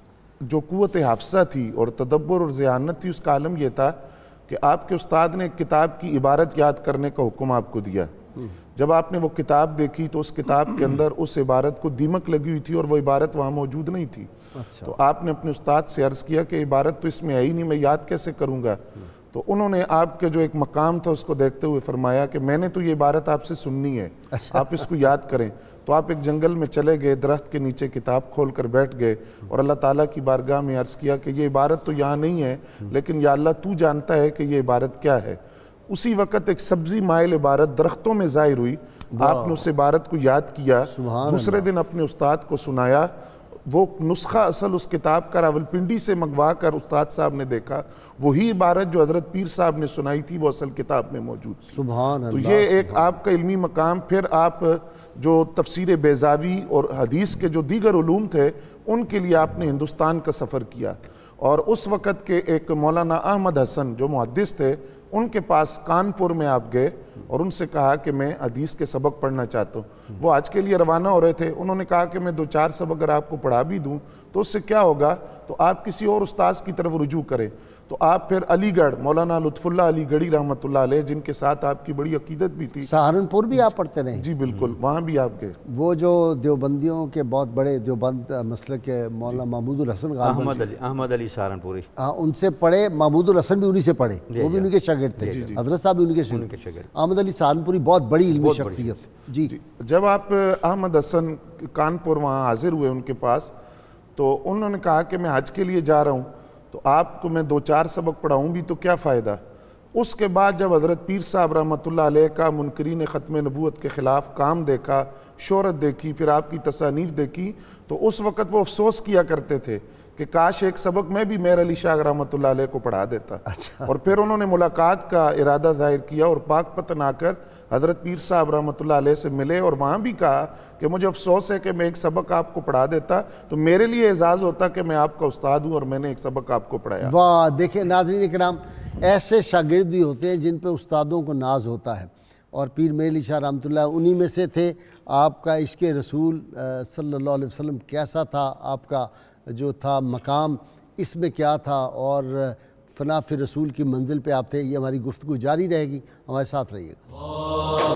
جو قوت حافظہ تھی اور تدبر اور ذہانت تھی، اس کا عالم یہ تھا کہ آپ کے استاد نے کتاب کی عبارت یاد کرنے کا حکم آپ کو دیا۔ جب آپ نے وہ کتاب دیکھی تو اس کتاب کے اندر اس عبارت کو دیمک لگی ہوئی تھی اور وہ عبارت وہاں موجود نہیں تھی۔ تو آپ نے اپنے استاد سے عرض کیا کہ عبارت تو اس میں ہے ہی نہیں، میں یاد کیسے کروں گا؟ تو انہوں نے آپ کے جو ایک مقام تھا اس کو دیکھتے ہوئے فرمایا کہ میں نے تو یہ عبارت آپ سے سننی ہے، آپ اس کو یاد کریں۔ تو آپ ایک جنگل میں چلے گئے، درخت کے نیچے کتاب کھول کر بیٹھ گئے اور اللہ تعالیٰ کی بارگاہ میں عرض کیا کہ یہ عبارت تو یہاں نہیں ہے، لیکن یا اللہ تو جانتا ہے کہ یہ عبارت کیا ہے۔ اسی وقت ایک سبزی مائل عبارت درختوں میں ظاہر ہوئی، آپ نے اس عبارت کو یاد کیا، دوسرے دن اپنے استاد کو سنایا۔ وہ نسخہ اصل اس کتاب کا راولپنڈی سے منگوا کر استاد صاحب نے دیکھا، وہی عبارت جو حضرت پیر صاحب نے سنائی تھی وہ اصل کتاب میں موجود تھی۔ سبحان تو اللہ۔ یہ ایک آپ کا علمی مقام۔ پھر آپ جو تفسیر بیضاوی اور حدیث کے جو دیگر علوم تھے ان کے لیے آپ نے ہندوستان کا سفر کیا، اور اس وقت کے ایک مولانا احمد حسن جو محدث تھے ان کے پاس کانپور میں آپ گئے اور ان سے کہا کہ میں حدیث کے سبق پڑھنا چاہتا ہوں۔ وہ آج کے لیے روانہ ہو رہے تھے، انہوں نے کہا کہ میں دو چار سبق اگر آپ کو پڑھا بھی دوں تو اس سے کیا ہوگا، تو آپ کسی اور استاذ کی طرف رجوع کریں۔ تو آپ پھر علی گڑھ مولانا لطف اللہ علی گڑھی رحمۃ اللہ علیہ، جن کے ساتھ آپ کی بڑی عقیدت بھی تھی۔ سہارنپور بھی آپ پڑھتے رہے؟ جی بالکل، وہاں بھی آپ گئے۔ وہ جو دیوبندیوں کے بہت بڑے دیوبند مسلک کے مولانا محمود الحسن غالباً احمد علی احمد علی سہارنپوری، ہاں ان سے پڑھے، محمود الحسن بھی انہی سے پڑھے، وہ بھی ان کے شاگرد تھے، حضرت صاحب بھی ان کے شاگرد۔ احمد علی سہارنپوری بہت بڑی علمی شخصیت۔ جی جب آپ احمد حسن کانپور وہاں حاضر ہوئے ان کے پاس، تو انہوں نے کہا کہ میں حج کے لیے جا رہا ہوں، تو آپ کو میں دو چار سبق پڑھاؤں بھی تو کیا فائدہ۔ اس کے بعد جب حضرت پیر صاحب رحمۃ اللہ علیہ کا منکرین ختم نبوت کے خلاف کام دیکھا، شہرت دیکھی، پھر آپ کی تصانیف دیکھی، تو اس وقت وہ افسوس کیا کرتے تھے کہ کاش ایک سبق میں بھی میر علی شاہ رحمۃ اللہ علیہ کو پڑھا دیتا۔ اور پھر انہوں نے ملاقات کا ارادہ ظاہر کیا اور پاک پتن آ کر حضرت پیر صاحب رحمۃ اللہ علیہ سے ملے، اور وہاں بھی کہا کہ مجھے افسوس ہے کہ میں ایک سبق آپ کو پڑھا دیتا تو میرے لیے اعزاز ہوتا کہ میں آپ کا استاد ہوں اور میں نے ایک سبق آپ کو پڑھایا۔ واہ، دیکھیں ناظرین کرام، ایسے شاگرد بھی ہوتے ہیں جن پہ استادوں کو ناز ہوتا ہے، اور پیر میر علی شاہ رحمۃ اللہ انہی میں سے تھے۔ آپ کا عشق رسول صلی اللہ علیہ وسلم کیسا تھا، آپ کا جو تھا مقام اس میں کیا تھا، اور فنا فی رسول کی منزل پہ آپ تھے، یہ ہماری گفتگو جاری رہے گی، ہمارے ساتھ رہیے گا۔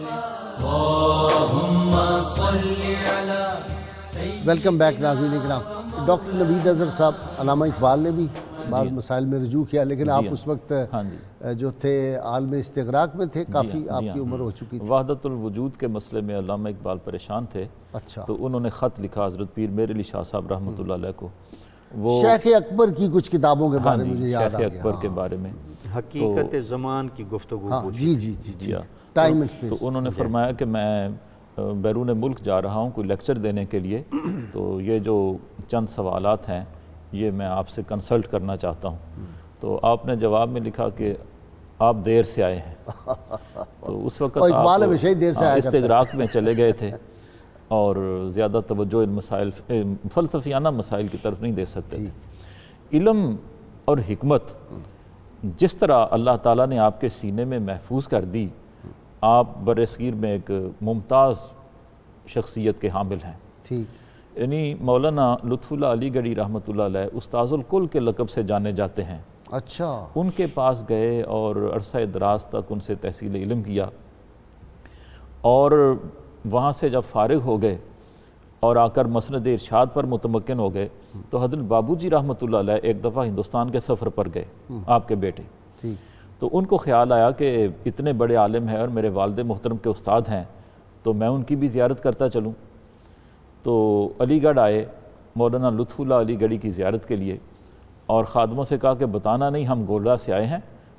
ویلکم بیک ناظرین کرام۔ ڈاکٹر نوید اظہر صاحب، علامہ اقبال نے بھی بعض مسائل میں رجوع کیا، لیکن آپ اس وقت جو تھے عالم استغراق میں تھے، کافی آپ کی عمر ہو چکی تھی۔ وحدت الوجود کے مسئلے میں علامہ اقبال پریشان تھے، اچھا، تو انہوں نے خط لکھا حضرت پیر میر علی شاہ صاحب رحمۃ اللہ علیہ کو۔ وہ شیخ اکبر کی کچھ کتابوں کے بارے میں مجھے یاد آ گیا، شیخ اکبر کے بارے میں حقیقت زمان کی گفتگو پوچھی۔ جی جی جی جی ٹائم اینڈ اسپیس۔ تو انہوں نے فرمایا کہ میں بیرون ملک جا رہا ہوں کوئی لیکچر دینے کے لیے، تو یہ جو چند سوالات ہیں یہ میں آپ سے کنسلٹ کرنا چاہتا ہوں۔ تو آپ نے جواب میں لکھا کہ آپ دیر سے آئے ہیں۔ تو اس وقت آپ استغراق میں چلے گئے تھے اور زیادہ توجہ ان مسائل فلسفیانہ مسائل کی طرف نہیں دے سکتے تھے۔ علم اور حکمت جس طرح اللہ تعالیٰ نے آپ کے سینے میں محفوظ کر دی، آپ برصغیر میں ایک ممتاز شخصیت کے حامل ہیں۔ ٹھیک، یعنی مولانا لطف اللہ علی گڑھی رحمۃ اللہ علیہ استاذ الکل کے لقب سے جانے جاتے ہیں۔ اچھا، ان کے پاس گئے اور عرصہ دراز تک ان سے تحصیل علم کیا، اور وہاں سے جب فارغ ہو گئے اور آ کر مسند ارشاد پر متمکن ہو گئے، تو حضرت بابو جی رحمۃ اللہ علیہ ایک دفعہ ہندوستان کے سفر پر گئے، آپ کے بیٹے۔ تو ان کو خیال آیا کہ اتنے بڑے عالم ہیں اور میرے والد محترم کے استاد ہیں، تو میں ان کی بھی زیارت کرتا چلوں۔ تو علی گڑھ آئے مولانا لطف اللہ علی گڑھی کی زیارت کے لیے، اور خادموں سے کہا کہ بتانا نہیں ہم گولڑا سے آئے ہیں،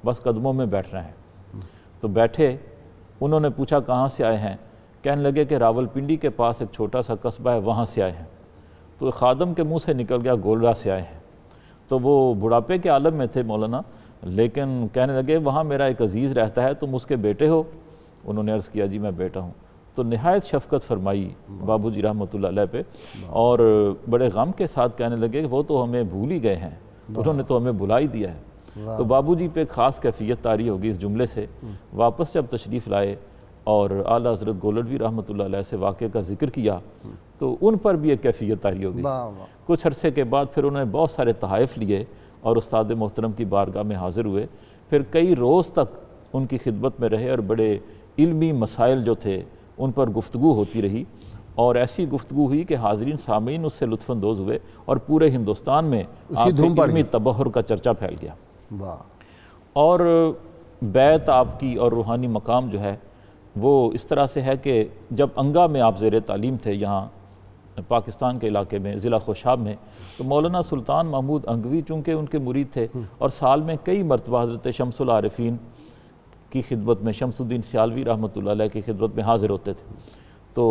بس قدموں میں بیٹھنا ہے۔ تو بیٹھے، انہوں نے پوچھا کہاں سے آئے ہیں؟ کہنے لگے کہ راول پنڈی کے پاس ایک چھوٹا سا قصبہ ہے، وہاں سے آئے ہیں۔ تو خادم کے منہ سے نکل گیا گولڑا سے آئے ہیں۔ تو وہ بڑھاپے کے عالم میں تھے مولانا، لیکن کہنے لگے وہاں میرا ایک عزیز رہتا ہے، تم اس کے بیٹے ہو؟ انہوں نے عرض کیا جی میں بیٹا ہوں۔ تو نہایت شفقت فرمائی بابو جی رحمۃ اللہ علیہ پہ، اور بڑے غم کے ساتھ کہنے لگے کہ وہ تو ہمیں بھول ہی گئے ہیں، انہوں نے تو ہمیں بھلا ہی دیا ہے۔ تو بابو جی پہ ایک خاص کیفیت طاری ہوگی اس جملے سے۔ واپس جب تشریف لائے اور اعلیٰ حضرت گولڑوی رحمۃ اللہ علیہ سے واقعے کا ذکر کیا تو ان پر بھی ایک کیفیت طاری ہوگی۔ کچھ عرصے کے بعد پھر انہوں نے بہت سارے تحائف لیے اور استاد محترم کی بارگاہ میں حاضر ہوئے، پھر کئی روز تک ان کی خدمت میں رہے اور بڑے علمی مسائل جو تھے ان پر گفتگو ہوتی رہی، اور ایسی گفتگو ہوئی کہ حاضرین سامعین اس سے لطف اندوز ہوئے اور پورے ہندوستان میں آپ کے علمی تبحر کا چرچا پھیل گیا۔ اور بیعت آپ کی اور روحانی مقام جو ہے وہ اس طرح سے ہے کہ جب انگا میں آپ زیر تعلیم تھے یہاں پاکستان کے علاقے میں ضلع خوشاب میں، تو مولانا سلطان محمود انگوی چونکہ ان کے مرید تھے اور سال میں کئی مرتبہ حضرت شمس العارفین کی خدمت میں، شمس الدین سیالوی رحمۃ اللہ علیہ کی خدمت میں حاضر ہوتے تھے۔ تو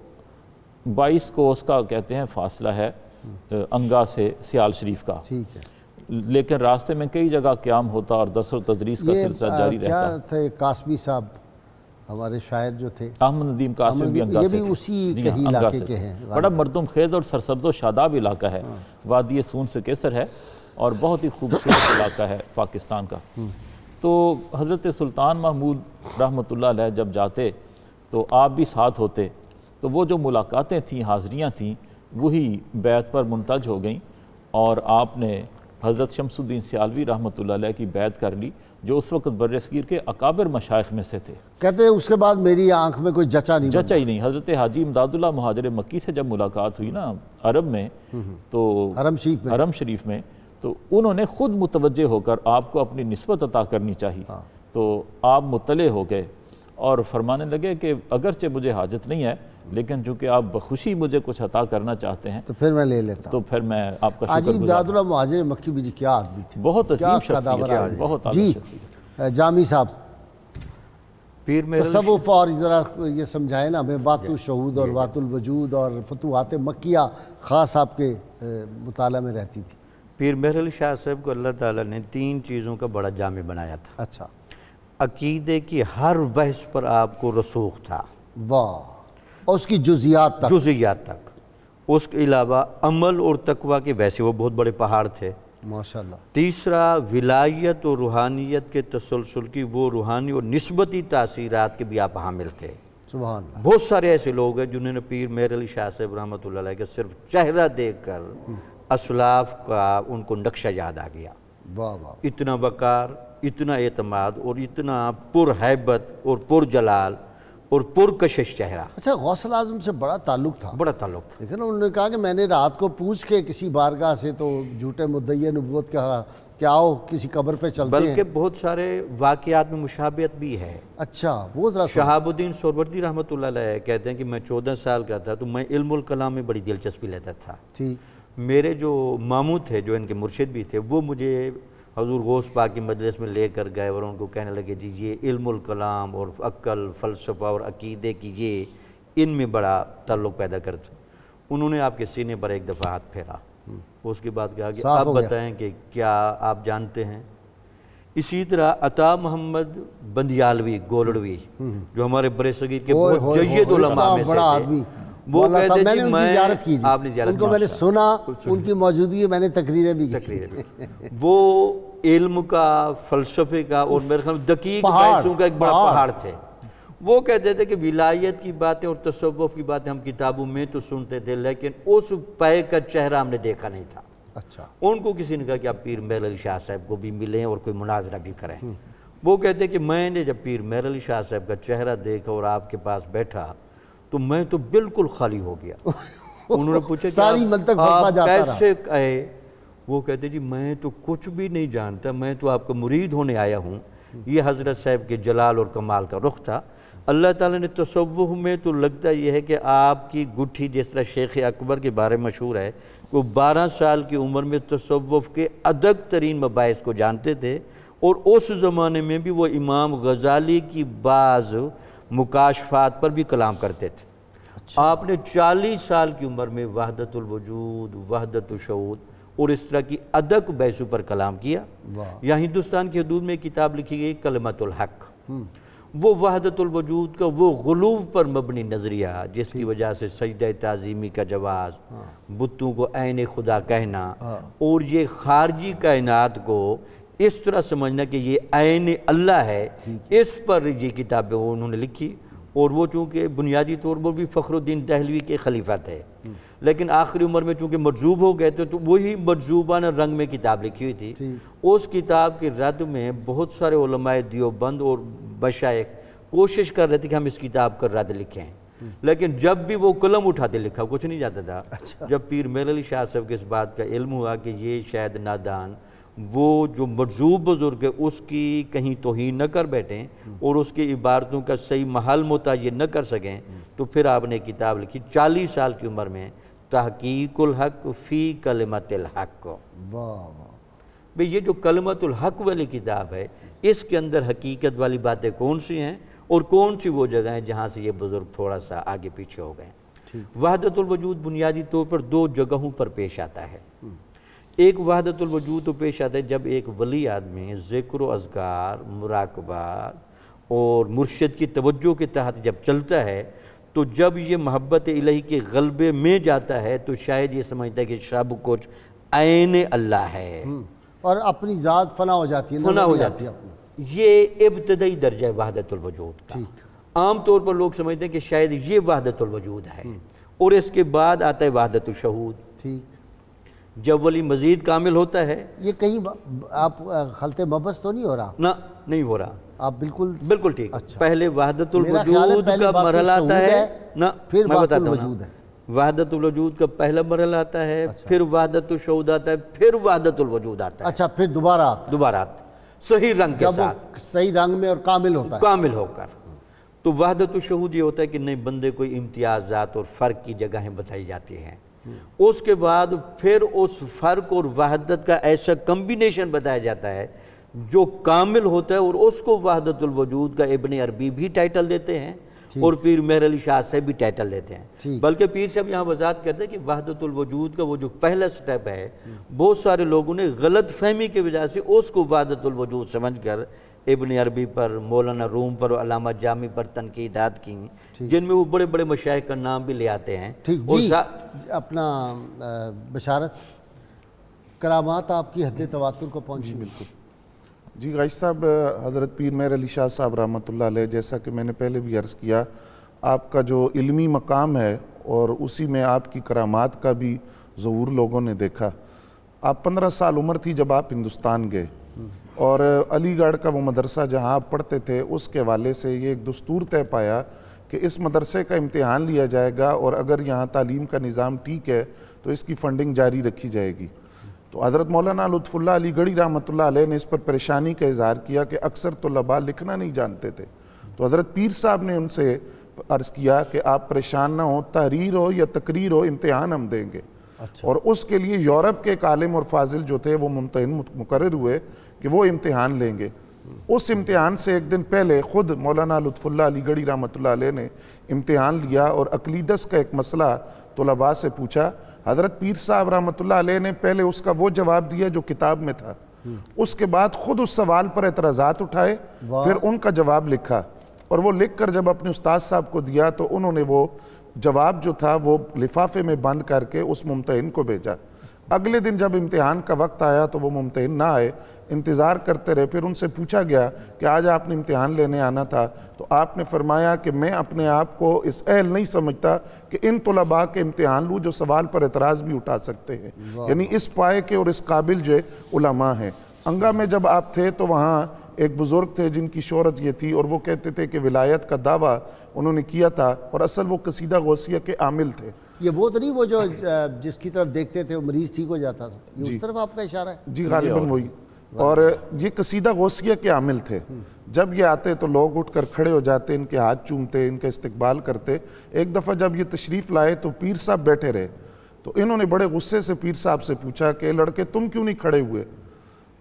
بائیس کو اس کا کہتے ہیں فاصلہ ہے انگا سے سیال شریف کا، لیکن راستے میں کئی جگہ قیام ہوتا اور درس و تدریس کا سلسلہ جاری رہتا۔ کیا تھے قاسمی صاحب ہمارے شاعر جو تھے، احمد ندیم قاسمی بھی انگا سے تھے، یہ بھی اسی کہیں علاقے کے ہیں۔ بڑا مردم خیز اور سرسبز و شاداب علاقہ ہے، وادی سون سے کیسر ہے اور بہت ہی خوبصورت علاقہ ہے پاکستان کا۔ تو حضرت سلطان محمود رحمۃ اللہ علیہ جب جاتے تو آپ بھی ساتھ ہوتے، تو وہ جو ملاقاتیں تھیں، حاضریاں تھیں، وہی بیعت پر منتج ہو گئیں، اور آپ نے حضرت شمس الدین سیالوی رحمۃ اللہ علیہ کی بیعت کر لی، جو اس وقت بر صغیر کے اکابر مشائخ میں سے تھے۔ کہتے ہیں اس کے بعد میری آنکھ میں کوئی جچا نہیں جچا ہی نہیں۔ حضرت حاجی امداد اللہ مہاجر مکی سے جب ملاقات ہوئی نا عرب میں، تو حرم شریف میں حرم شریف میں تو انہوں نے خود متوجہ ہو کر آپ کو اپنی نسبت عطا کرنی چاہیے، تو آپ مطلع ہو گئے اور فرمانے لگے کہ اگرچہ مجھے حاجت نہیں ہے لیکن چونکہ آپ بخوشی مجھے کچھ عطا کرنا چاہتے ہیں تو پھر میں لے لیتا ہوں، تو پھر میں آپ کا حاجی شکر گزار امداد اللہ مہاجر مکی بھی جی کیا آدمی تھے، بہت عظیم شخصیت ہے، بہت اعلیٰ جی شخصیت۔ جامی صاحب پیر میرے تصوف اور ذرا یہ سمجھائیں نا ہمیں، وات الشہود اور وات الوجود اور فتوحات مکیہ خاص آپ کے مطالعہ میں رہتی تھی۔ پیر مہر علی شاہ صاحب کو اللہ تعالیٰ نے تین چیزوں کا بڑا جامع بنایا تھا۔ اچھا، عقیدے کی ہر بحث پر آپ کو رسوخ تھا، واہ، اور اس کی جزیات تک جزیات تک۔ اس کے علاوہ عمل اور تقویٰ کے ویسے وہ بہت بڑے پہاڑ تھے۔ ماشاءاللہ۔ تیسرا ولایت اور روحانیت کے تسلسل کی وہ روحانی اور نسبتی تاثیرات کے بھی آپ حامل تھے۔ سبحان اللہ۔ بہت سارے ایسے لوگ ہیں جنہوں نے پیر مہر علی شاہ صاحب رحمۃ اللہ علیہ کا صرف چہرہ دیکھ کر اسلاف کا ان کو نقشہ یاد آ گیا۔ واہ واہ، اتنا وقار، اتنا اعتماد اور اتنا پر ہیبت اور پر جلال اور پر کشش چہرہ۔ اچھا، غوث اعظم سے بڑا تعلق تھا، بڑا تعلق تھا۔ لیکن انہوں نے کہا کہ میں نے رات کو پوچھ کے کسی بارگاہ سے تو جھوٹے مدعی نبوت کہا کہ آؤ کسی قبر پہ چلتے ہیں، بلکہ بہت سارے واقعات میں مشابہت بھی ہے۔ اچھا، وہ ذرا شہاب الدین سہروردی رحمۃ اللہ علیہ کہتے ہیں کہ میں چودہ سال کا تھا تو میں علم الکلام میں بڑی دلچسپی لیتا تھا۔ ٹھیک، میرے جو ماموں تھے جو ان کے مرشد بھی تھے، وہ مجھے حضور غوث پاک کی مجلس میں لے کر گئے اور ان کو کہنے لگے جی یہ علم الکلام اور عقل، فلسفہ اور عقیدے کی یہ ان میں بڑا تعلق پیدا کرتے۔ انہوں نے آپ کے سینے پر ایک دفعہ ہاتھ پھیرا، اس کے بعد کہا کہ آپ بتائیں کہ کیا آپ جانتے ہیں۔ اسی طرح عطا محمد بندیالوی گولڑوی جو ہمارے برِ صغیر کے بہت جید علماء میں سے تھے، وہ کہتے میں جی نے ان کی میں زیارت کی، آپ نے زیارت ان کو میں نے سنا، ان کی موجودگی میں نے تقریریں بھی کی۔ تقریر وہ علم کا، فلسفے کا اور میرے خیال میں دقیق بحثوں کا ایک بڑا پہاڑ تھے۔ وہ کہتے تھے کہ ولایت کی باتیں اور تصوف کی باتیں ہم کتابوں میں تو سنتے تھے لیکن اس پے کا چہرہ ہم نے دیکھا نہیں تھا۔ اچھا، ان کو کسی نے کہا کہ آپ پیر مہر علی شاہ صاحب کو بھی ملیں اور کوئی مناظرہ بھی کریں۔ وہ کہتے کہ میں نے جب پیر مہر علی شاہ صاحب کا چہرہ دیکھا اور آپ کے پاس بیٹھا تو میں تو بالکل خالی ہو گیا۔ انہوں نے پوچھا کہ آپ کیسے آئے؟ وہ کہتے جی میں تو کچھ بھی نہیں جانتا، میں تو آپ کا مرید ہونے آیا ہوں۔ یہ حضرت صاحب کے جلال اور کمال کا رخ تھا۔ اللہ تعالیٰ نے تصوف میں تو لگتا یہ ہے کہ آپ کی گٹھی، جس طرح شیخ اکبر کے بارے مشہور ہے، وہ بارہ سال کی عمر میں تصوف کے ادق ترین مباحث کو جانتے تھے اور اس زمانے میں بھی وہ امام غزالی کی بعض مکاشفات پر بھی کلام کرتے تھے۔ آپ نے چالیس سال کی عمر میں وحدت الوجود، وحدت الشہود اور اس طرح کی ادق بحثوں پر کلام کیا۔ یہاں ہندوستان کی حدود میں کتاب لکھی گئی کلمت الحق، وہ وحدت الوجود کا وہ غلو پر مبنی نظریہ جس کی وجہ سے سجدہ تعظیمی کا جواز، بتوں کو عین خدا کہنا اور یہ خارجی کائنات کو اس طرح سمجھنا کہ یہ عین اللہ ہے، اس پر یہ کتابیں انہوں نے لکھی۔ اور وہ چونکہ بنیادی طور پر بھی فخر الدین دہلوی کے خلیفہ تھے، لیکن آخری عمر میں چونکہ مجذوب ہو گئے تھے تو وہی مجذوبانہ رنگ میں کتاب لکھی ہوئی تھی۔ اس کتاب کے رد میں بہت سارے علماء دیوبند اور مشائخ کوشش کر رہے تھے کہ ہم اس کتاب کا رد لکھیں، لیکن جب بھی وہ قلم اٹھاتے لکھا کچھ نہیں جاتا تھا۔ جب پیر مہر علی شاہ صاحب کے اس بات کا علم ہوا کہ یہ شاید نادان وہ جو مجذوب بزرگ ہے اس کی کہیں توہین نہ کر بیٹھیں اور اس کی عبارتوں کا صحیح محل متعین نہ کر سکیں، تو پھر آپ نے کتاب لکھی چالیس سال کی عمر میں، تحقیق الحق فی کلمت الحق۔ بھئی یہ جو کلمت الحق والی کتاب ہے، اس کے اندر حقیقت والی باتیں کون سی ہیں اور کون سی وہ جگہ ہیں جہاں سے یہ بزرگ تھوڑا سا آگے پیچھے ہو گئے۔ وحدت الوجود بنیادی طور پر دو جگہوں پر پیش آتا ہے۔ ایک وحدت الوجود تو پیش آتا ہے جب ایک ولی آدمی ذکر و اذکار، مراقبہ اور مرشد کی توجہ کے تحت جب چلتا ہے تو جب یہ محبت الہی کے غلبے میں جاتا ہے تو شاید یہ سمجھتا ہے کہ سب کچھ عین اللہ ہے اور اپنی ذات فنا ہو جاتی ہے، فنا ہو جاتی ہے۔ یہ ابتدائی درجہ ہے وحدت الوجود کا۔ عام طور پر لوگ سمجھتے ہیں کہ شاید یہ وحدت الوجود ہے، اور اس کے بعد آتا ہے وحدت الشہود۔ ٹھیک، جب ولی مزید کامل ہوتا ہے۔ یہ کہیں آپ خلط مبس تو نہیں ہو رہا؟ نہ، نہیں ہو رہا، آپ بالکل بالکل ٹھیک۔ پہلے وحدت الوجود کا مرحلہ آتا ہے، نہ پھر میں بتاتا ہوں الوجود ہے۔ وحدت الوجود کا پہلا مرحلہ آتا ہے، پھر وحدت الشہود آتا ہے، پھر وحدت الوجود آتا ہے۔ اچھا، پھر دوبارہ دوبارہ صحیح رنگ کے ساتھ، صحیح رنگ میں اور کامل ہوتا ہے، کامل ہو کر۔ تو وحدت الشہود یہ ہوتا ہے کہ نہیں بندے کو امتیازات اور فرق کی جگہیں بتائی جاتی ہیں، اس کے بعد پھر اس فرق اور وحدت کا ایسا کمبینیشن بتایا جاتا ہے جو کامل ہوتا ہے، اور اس کو وحدت الوجود کا ابن عربی بھی ٹائٹل دیتے ہیں اور پیر مہر علی شاہ صاحب بھی ٹائٹل دیتے ہیں۔ بلکہ پیر صاحب یہاں وضاحت کرتے ہیں کہ وحدت الوجود کا وہ جو پہلا سٹیپ ہے، بہت سارے لوگوں نے غلط فہمی کی وجہ سے اس کو وحدت الوجود سمجھ کر ابن عربی پر، مولانا روم پر اور علامہ جامی پر تنقیدات کی، جن میں وہ بڑے بڑے مشائخ کا نام بھی لے آتے ہیں۔ جی اپنا بشارت کرامات آپ کی حد تواتر کو پہنچی۔ بالکل جی غائث صاحب، حضرت پیر مہر علی شاہ صاحب رحمۃ اللہ علیہ، جیسا کہ میں نے پہلے بھی عرض کیا، آپ کا جو علمی مقام ہے اور اسی میں آپ کی کرامات کا بھی ظہور لوگوں نے دیکھا۔ آپ پندرہ سال عمر تھی جب آپ ہندوستان گئے، اور علی گڑھ کا وہ مدرسہ جہاں آپ پڑھتے تھے اس کے حوالے سے یہ ایک دستور طے پایا کہ اس مدرسے کا امتحان لیا جائے گا، اور اگر یہاں تعلیم کا نظام ٹھیک ہے تو اس کی فنڈنگ جاری رکھی جائے گی۔ تو حضرت مولانا لطف اللہ علی گڑھی رحمۃ اللہ علیہ نے اس پر پریشانی کا اظہار کیا کہ اکثر طلباء لکھنا نہیں جانتے تھے، تو حضرت پیر صاحب نے ان سے عرض کیا کہ آپ پریشان نہ ہو، تحریر ہو یا تقریر ہو، امتحان ہم دیں گے۔ اور اس کے لیے یورپ کے ایک عالم اور فاضل جو تھے وہ ممتحن مقرر ہوئے کہ وہ امتحان لیں گے۔ اس امتحان سے ایک دن پہلے خود مولانا لطف اللہ علی گڑھی رحمۃ اللہ علیہ نے امتحان لیا اور عقیدت کا ایک مسئلہ طلباء سے پوچھا۔ حضرت پیر صاحب رحمۃ اللہ علیہ نے پہلے اس کا وہ جواب دیا جو کتاب میں تھا، اس کے بعد خود اس سوال پر اعتراضات اٹھائے، پھر ان کا جواب لکھا، اور وہ لکھ کر جب اپنے استاد صاحب کو دیا تو انہوں نے وہ جواب جو تھا وہ لفافے میں بند کر کے اس ممتحن کو بھیجا۔ اگلے دن جب امتحان کا وقت آیا تو وہ ممتحن نہ آئے، انتظار کرتے رہے، پھر ان سے پوچھا گیا کہ آج آپ نے امتحان لینے آنا تھا، تو آپ نے فرمایا کہ میں اپنے آپ کو اس اہل نہیں سمجھتا کہ ان طلباء کے امتحان لوں جو سوال پر اعتراض بھی اٹھا سکتے ہیں، یعنی اس پائے کے اور اس قابل جو علماء ہیں۔ انگا میں جب آپ تھے تو وہاں ایک بزرگ تھے جن کی شہرت یہ تھی، اور وہ کہتے تھے کہ ولایت کا دعویٰ انہوں نے کیا تھا، اور اصل وہ قصیدہ غوثیہ کے عامل تھے۔ یہ وہ تو نہیں وہ جو جس کی طرف دیکھتے تھے وہ مریض ٹھیک ہو جاتا تھا، یہ اس طرف آپ کا اشارہ ہے؟ جی غالباً وہی، اور یہ قصیدہ غوثیہ کے عامل تھے۔ جب یہ آتے تو لوگ اٹھ کر کھڑے ہو جاتے، ان کے ہاتھ چومتے، ان کا استقبال کرتے۔ ایک دفعہ جب یہ تشریف لائے تو پیر صاحب بیٹھے رہے، تو انہوں نے بڑے غصے سے پیر صاحب سے پوچھا کہ لڑکے تم کیوں نہیں کھڑے ہوئے؟ تو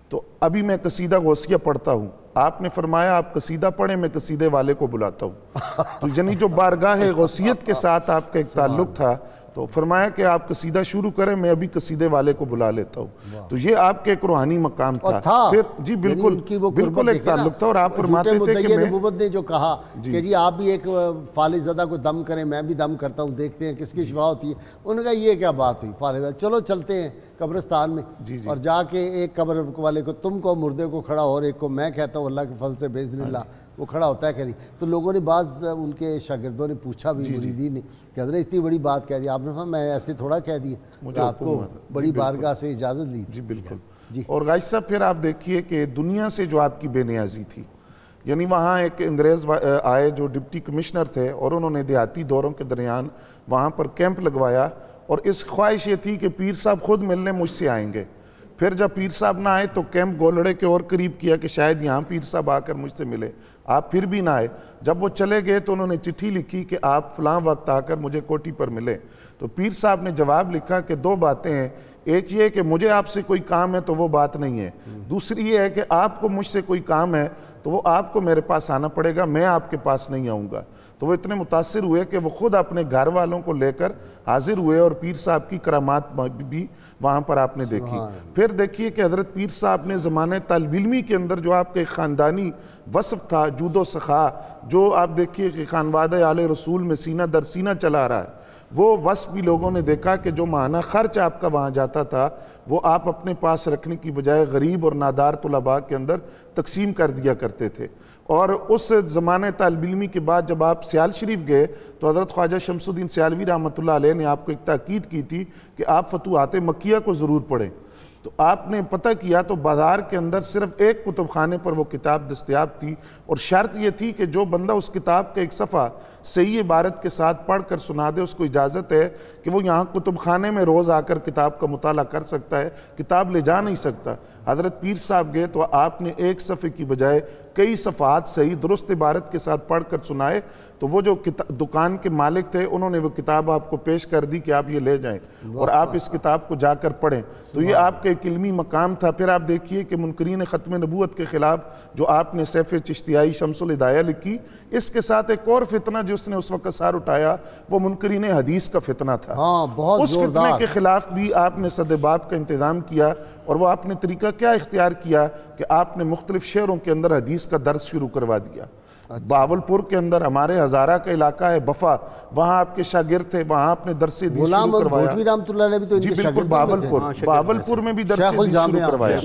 ابھی میں قصیدہ غوثیہ پڑھتا ہوں، آپ نے فرمایا آپ قصیدہ پڑھیں، میں قصیدے والے کو بلاتا ہوں۔ تو یعنی جو بارگاہ غوثیت کے ساتھ آپ کا ایک تعلق تھا، تو فرمایا کہ آپ قصیدہ شروع کریں، میں ابھی قصیدے والے کو بلا لیتا ہوں۔ تو یہ آپ کے ایک روحانی مقام تھا۔ پھر جی بالکل بالکل ایک تعلق تھا، اور آپ فرماتے تھے کہ میں نبوت نے جو کہا کہ جی آپ بھی ایک فالح زدہ کو دم کریں، میں بھی دم کرتا ہوں، دیکھتے ہیں کس کی شفا ہوتی ہے۔ انہوں نے کہا یہ کیا بات ہوئی فالح زدہ، چلو چلتے ہیں قبرستان میں، اور جا کے ایک قبر والے کو تم کو مردے کو کھڑا، اور ایک کو میں کہتا ہوں اللہ کے فضل سے باذن اللہ وہ کھڑا ہوتا ہے کہ نہیں۔ تو لوگوں نے بعض ان کے شاگردوں نے پوچھا بھی مریدین نے کہ حضرت اتنی بڑی بات کہہ دی آپ نے، کہا میں ایسے تھوڑا کہہ دی، رات کو بڑی بارگاہ سے اجازت لی۔ جی بالکل۔ اور غازی صاحب پھر آپ دیکھیے کہ دنیا سے جو آپ کی بے نیازی تھی، یعنی وہاں ایک انگریز آئے جو ڈپٹی کمشنر تھے، اور انہوں نے دیہاتی دوروں کے درمیان وہاں پر کیمپ لگوایا، اور اس خواہش یہ تھی کہ پیر صاحب خود ملنے مجھ سے آئیں گے۔ پھر جب پیر صاحب نہ آئے تو کیمپ گولڑے کے اور قریب کیا کہ شاید یہاں پیر صاحب آ کر مجھ سے ملے، آپ پھر بھی نہ آئے۔ جب وہ چلے گئے تو انہوں نے چٹھی لکھی کہ آپ فلاں وقت آ کر مجھے کوٹھی پر ملے۔ تو پیر صاحب نے جواب لکھا کہ دو باتیں ہیں، ایک یہ کہ مجھے آپ سے کوئی کام ہے تو وہ بات نہیں ہے، دوسری یہ ہے کہ آپ کو مجھ سے کوئی کام ہے تو وہ آپ کو میرے پاس آنا پڑے گا، میں آپ کے پاس نہیں آؤں گا۔ تو وہ اتنے متاثر ہوئے کہ وہ خود اپنے گھر والوں کو لے کر حاضر ہوئے، اور پیر صاحب کی کرامات بھی وہاں پر آپ نے دیکھی۔ پھر دیکھیے کہ حضرت پیر صاحب نے زمانہ طالب علمی کے اندر جو آپ کا ایک خاندانی وصف تھا، جود و سخا، جو آپ دیکھیے کہ خانوادہ آل رسول میں سینہ در سینہ چلا رہا ہے، وہ وصف بھی لوگوں نے دیکھا کہ جو ماہانہ خرچ آپ کا وہاں جاتا تھا وہ آپ اپنے پاس رکھنے کی بجائے غریب اور نادار طلباء کے اندر تقسیم کر دیا کرتے تھے۔ اور اس زمانہ طالب علمی کے بعد جب آپ سیال شریف گئے تو حضرت خواجہ شمس الدین سیالوی رحمۃ اللہ علیہ نے آپ کو ایک تاکید کی تھی کہ آپ فتوحات مکیہ کو ضرور پڑھیں۔ تو آپ نے پتہ کیا تو بازار کے اندر صرف ایک کتب خانے پر وہ کتاب دستیاب تھی، اور شرط یہ تھی کہ جو بندہ اس کتاب کا ایک صفحہ صحیح عبارت کے ساتھ پڑھ کر سنا دے، اس کو اجازت ہے کہ وہ یہاں کتب خانے میں روز آ کر کتاب کا مطالعہ کر سکتا ہے، کتاب لے جا نہیں سکتا۔ حضرت پیر صاحب گئے تو آپ نے ایک صفحے کی بجائے کئی صفحات صحیح درست عبارت کے ساتھ پڑھ کر سنائے، تو وہ جو دکان کے مالک تھے انہوں نے وہ کتاب آپ کو پیش کر دی کہ آپ یہ لے جائیں اور آپ اس کتاب کو جا کر پڑھیں۔ تو یہ آپ کا ایک علمی مقام تھا۔ پھر آپ دیکھیے کہ منکرین ختم نبوت کے خلاف جو آپ نے سیف چشتیائی شمس الہدایہ لکھی، اس کے ساتھ ایک اور فتنہ جو اس نے اس وقت سار اٹھایا وہ منکرین حدیث کا فتنہ تھا۔ اس فتنے کے خلاف بھی آپ نے صد باب کا انتظام کیا، اور وہ آپ نے طریقہ کیا اختیار کیا کہ آپ نے مختلف شہروں کے اندر حدیث کا درس شروع کروا دیا۔ باولپور کے اندر ہمارے ہزارہ کا علاقہ ہے بفا، وہاں آپ کے شاگرد تھے، وہاں آپ نے درس حدیث شروع کروایا۔ جی بالکل، باولپور باولپور میں بھی درس حدیث شروع کروایا۔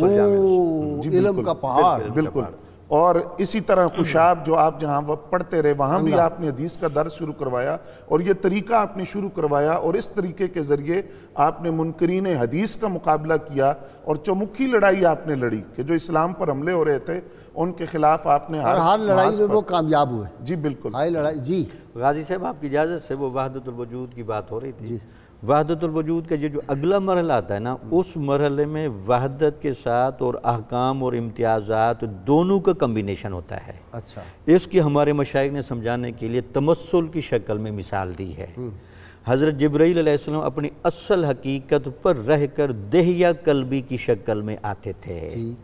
علم کا پہاڑ، بالکل۔ اور اسی طرح خوشاب جو آپ جہاں پڑھتے رہے وہاں بھی آپ نے حدیث کا درس شروع کروایا، اور یہ طریقہ آپ نے شروع کروایا، اور اس طریقے کے ذریعے آپ نے منکرین حدیث کا مقابلہ کیا، اور چومکھی لڑائی آپ نے لڑی کہ جو اسلام پر حملے ہو رہے تھے ان کے خلاف آپ نے ہر لڑائی میں وہ کامیاب ہوئے۔ جی بالکل، ہائی لڑائی۔ جی غازی صاحب آپ کی اجازت سے وہ وحدت الوجود کی بات ہو رہی تھی، وحدت الوجود کا یہ جو اگلا مرحلہ آتا ہے نا، اس مرحلے میں وحدت کے ساتھ اور احکام اور امتیازات دونوں کا کمبینیشن ہوتا ہے۔ اچھا، اس کی ہمارے مشائخ نے سمجھانے کے لیے تمثل کی شکل میں مثال دی ہے۔ حضرت جبرائیل علیہ السلام اپنی اصل حقیقت پر رہ کر دہیہ قلبی کی شکل میں آتے تھے۔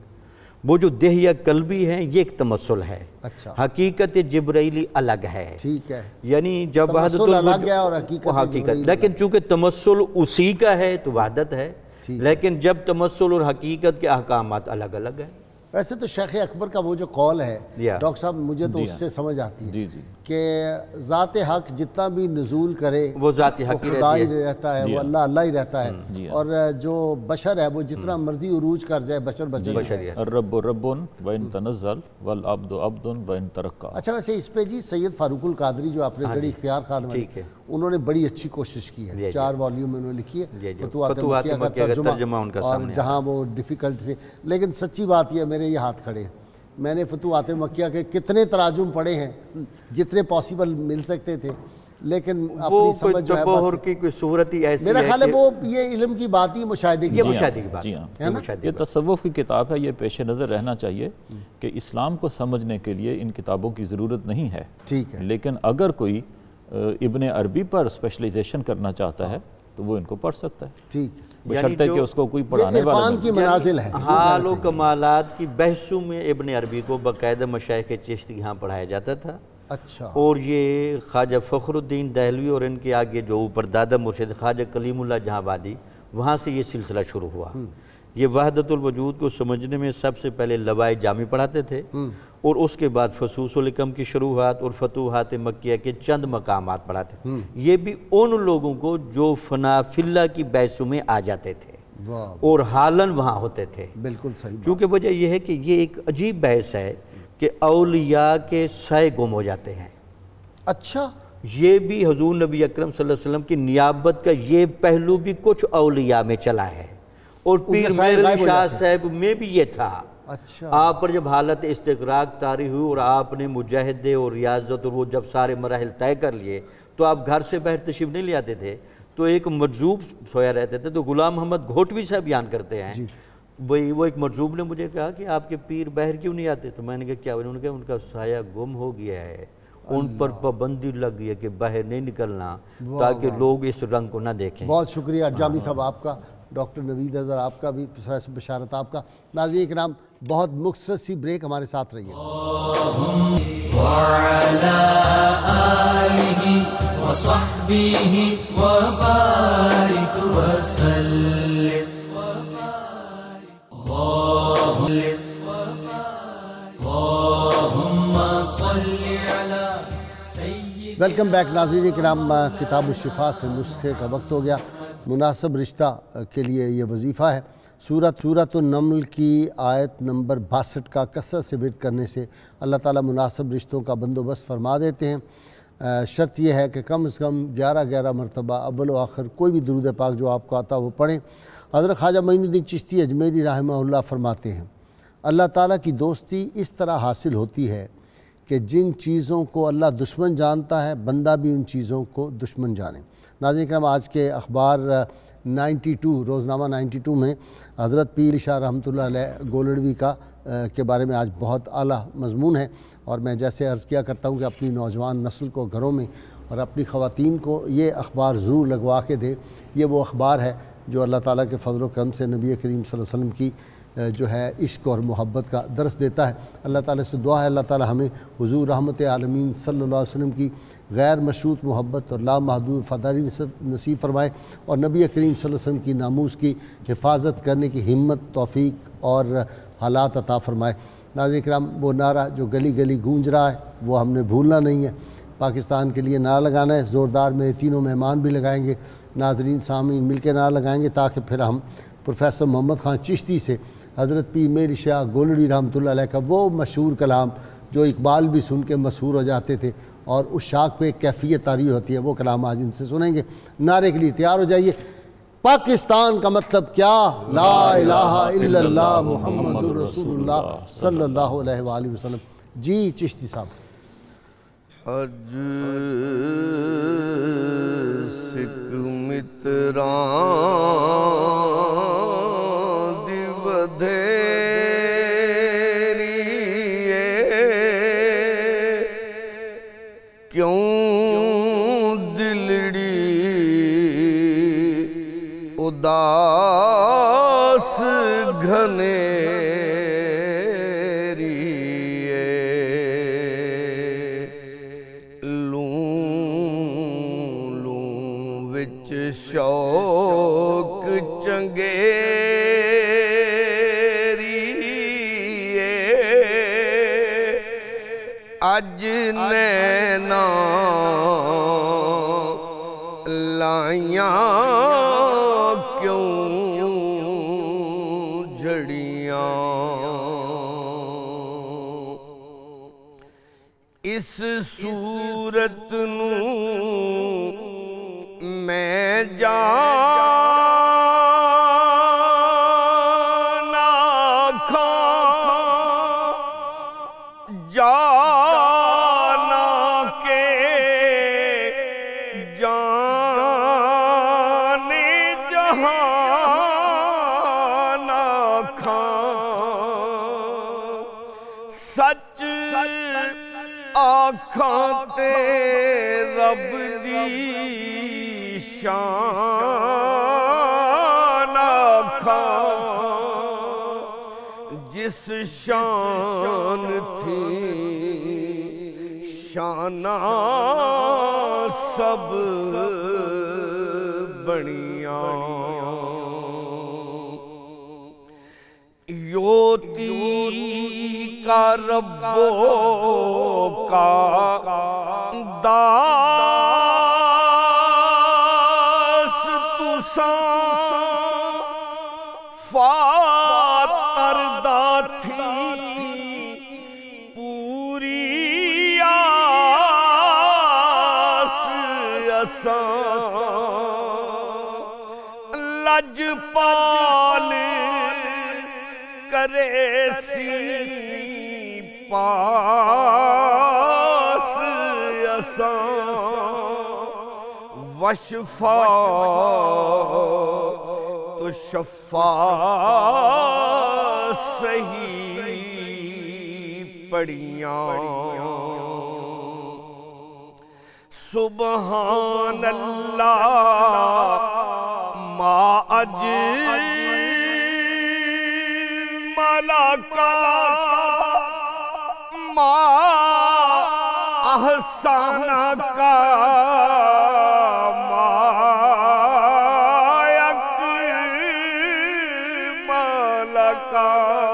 وہ جو دہیہ قلبی ہے یہ ایک تمثل ہے، حقیقت جبرائیلی الگ ہے۔ ٹھیک ہے، یعنی جب وحدت الگ ہے اور حقیقت، لیکن چونکہ تمثل اسی کا ہے تو وحدت ہے، لیکن جب تمثل اور حقیقت کے احکامات الگ الگ ہیں۔ ویسے تو شیخ اکبر کا وہ جو قول ہے ڈاکٹر صاحب، مجھے تو اس سے سمجھ آتی ہے کہ ذات حق جتنا بھی نزول کرے وہ ذات حق ہی خدا ہی رہتا ہے، وہ اللہ اللہ ہی رہتا ہے، اور جو بشر ہے وہ جتنا مرضی عروج کر جائے بشر بشر ہے۔ الرب رب وان تنزل والعبد عبد وان ترقى۔ اچھا، ویسے اس پہ جی سید فاروق القادری جو اپنے بڑی اختیار خان والے، انہوں نے بڑی اچھی کوشش کی ہے، چار والیوم میں انہوں نے لکھی ہے فتوحات مکیہ کا ترجمہ، اور جہاں وہ ڈیفیکلٹ تھے، لیکن سچی بات یہ میرے یہ ہاتھ کھڑے ہیں، میں نے فتوحات مکیہ کے کتنے تراجم پڑھے ہیں جتنے پاسیبل مل سکتے تھے، لیکن اپنی سمجھ جو ہے تبہر کی کوئی صورت ہی ایسی ہے، میرا خیال ہے وہ یہ علم کی بات ہی مشاہدے کی بات ہے، یہ تصوف کی کتاب ہے، یہ پیش نظر رہنا چاہیے کہ اسلام کو سمجھنے کے لیے ان کتابوں کی ضرورت نہیں ہے، ٹھیک ہے، لیکن اگر کوئی ابن عربی پر اسپیشلائزیشن کرنا چاہتا ہے تو وہ ان کو پڑھ سکتا ہے۔ ٹھیک، بشرطے کہ اس کو کوئی پڑھانے والا عرفان کی منازل ہے. حال و کمالات کی بحثوں میں ابن عربی کو باقاعدہ مشائخ چشتی یہاں پڑھایا جاتا تھا. اچھا. اور یہ خواجہ فخر الدین دہلوی اور ان کے آگے جو اوپر دادا مرشد خواجہ کلیم اللہ جہاں آبادی، وہاں سے یہ سلسلہ شروع ہوا. یہ وحدت الوجود کو سمجھنے میں سب سے پہلے لوائے جامی پڑھاتے تھے، اور اس کے بعد فصوص الحکم کی شروحات اور فتوحات مکیہ کے چند مقامات پڑھاتے تھے. یہ بھی ان لوگوں کو جو فنا فی اللہ کی بحثوں میں آ جاتے تھے اور حالن وہاں ہوتے تھے. بالکل صحیح. چونکہ وجہ یہ ہے کہ یہ ایک عجیب بحث ہے کہ اولیاء کے سائے گم ہو جاتے ہیں. اچھا. یہ بھی حضور نبی اکرم صلی اللہ علیہ وسلم کی نیابت کا یہ پہلو بھی کچھ اولیاء میں چلا ہے، اور پیر مہر علی شاہ صاحب میں بھی یہ تھا. اچھا. آپ پر جب حالت استغراق طاری ہوئی اور آپ نے مجاہدے اور ریاضت اور وہ جب سارے مراحل طے کر لیے، تو آپ گھر سے باہر تشریف نہیں لے آتے تھے، تو ایک مجذوب سویا رہتے تھے. تو غلام محمد گھوٹوی صاحب بیان کرتے ہیں، وہی وہ ایک مجذوب نے مجھے کہا کہ آپ کے پیر باہر کیوں نہیں آتے؟ تو میں نے کہا کیا؟ انہوں نے کہا ان کا سایہ گم ہو گیا ہے، ان پر پابندی لگ گئی ہے کہ باہر نہیں نکلنا تاکہ لوگ اس رنگ کو نہ دیکھیں. بہت شکریہ جامی صاحب آپ کا، ڈاکٹر نوید اظہر آپ کا بھی، پروفیسر بشارت آپ کا. ناظرین کرام، بہت مختصر سی بریک، ہمارے ساتھ رہیے. وعلى آله وصحبه وبارك وسلم اللهم صل على سيدنا. ویلکم بیک ناظرین کرام. کتاب الشفا سے نسخے کا وقت ہو گیا. مناسب رشتہ کے لیے یہ وظیفہ ہے. سورت سورت النمل کی آیت نمبر باسٹھ کا کثرت سے ورد کرنے سے اللہ تعالیٰ مناسب رشتوں کا بندوبست فرما دیتے ہیں. شرط یہ ہے کہ کم از کم گیارہ گیارہ مرتبہ اول و آخر کوئی بھی درود پاک جو آپ کو آتا وہ پڑھیں. حضرت خواجہ معین الدین چشتی اجمیری رحمہ اللہ فرماتے ہیں، اللہ تعالیٰ کی دوستی اس طرح حاصل ہوتی ہے کہ جن چیزوں کو اللہ دشمن جانتا ہے، بندہ بھی ان چیزوں کو دشمن جانے. ناظرین کرام، آج کے اخبار نائنٹی ٹو روزنامہ نائنٹی ٹو میں حضرت پیر شاہ رحمۃ اللہ علیہ گولڑوی کا کے بارے میں آج بہت اعلیٰ مضمون ہے. اور میں جیسے عرض کیا کرتا ہوں کہ اپنی نوجوان نسل کو گھروں میں اور اپنی خواتین کو یہ اخبار ضرور لگوا کے دے. یہ وہ اخبار ہے جو اللہ تعالیٰ کے فضل و کرم سے نبی کریم صلی اللہ علیہ وسلم کی جو ہے عشق اور محبت کا درس دیتا ہے. اللہ تعالیٰ سے دعا ہے اللہ تعالیٰ ہمیں حضور رحمت عالمین صلی اللہ علیہ وسلم کی غیر مشروط محبت اور لامحدود وفاداری نصیب فرمائے، اور نبی کریم صلی اللہ علیہ وسلم کی ناموس کی حفاظت کرنے کی ہمت، توفیق اور حالات عطا فرمائے. ناظرین کرام، وہ نعرہ جو گلی گلی گونج رہا ہے وہ ہم نے بھولنا نہیں ہے. پاکستان کے لیے نعرہ لگانا ہے. زوردار میرے تینوں مہمان بھی لگائیں گے، ناظرین سامعین مل کے نعرہ لگائیں گے، تاکہ پھر ہم پروفیسر محمد خان چشتی سے حضرت پیر مہر شاہ گولڑی رحمۃ اللہ علیہ کا وہ مشہور کلام جو اقبال بھی سن کے مسحور ہو جاتے تھے اور اس شاخ پہ کیفیت طاری ہوتی ہے، وہ کلام آج ان سے سنیں گے. نعرے کے لیے تیار ہو جائیے. پاکستان کا مطلب کیا؟ لا الہ الا اللہ محمد رسول اللہ صلی اللہ علیہ وآلہ وسلم. جی چشتی صاحب. اج سکھ متران دی ودھیری کیوں دلڑی اداس گھنیری شوق چنگیری اج نینا لائیاں کیوں جھڑیاں اس صورت نو میں جانا کھاں جانا کے جانے جہاں کھاں سچ آکھاں تے رب دی شان کھان جس شان تھی شانہ سب بنیاں یوتی کا ربو کا داس تساں فاتر دا تھی پوری آس اساں لج پال کرے سی پاس اساں وشفا تو شفا صحیح پڑیاں سبحان اللہ ما اج ملکا ما احسان کا ما اکمل کا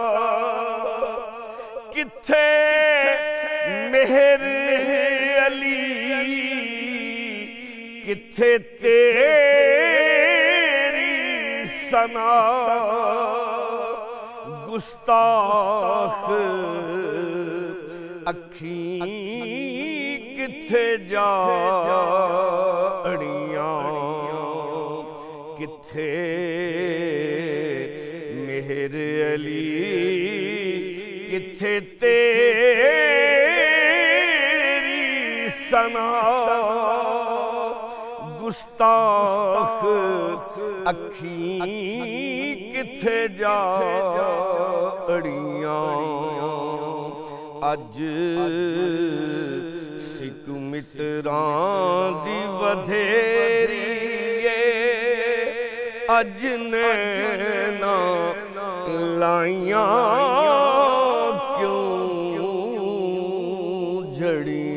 کتھے مہر علی کتھے تیری ثنا گستاخ اکھیں کتھے جاڑیاں کتھے مہر علی کتھے تیری ثنا گستاخ اکھیں کتھے جاڑیاں اج سکھ متران دی ودھیری اج نینا لائیاں کیوں جھڑیاں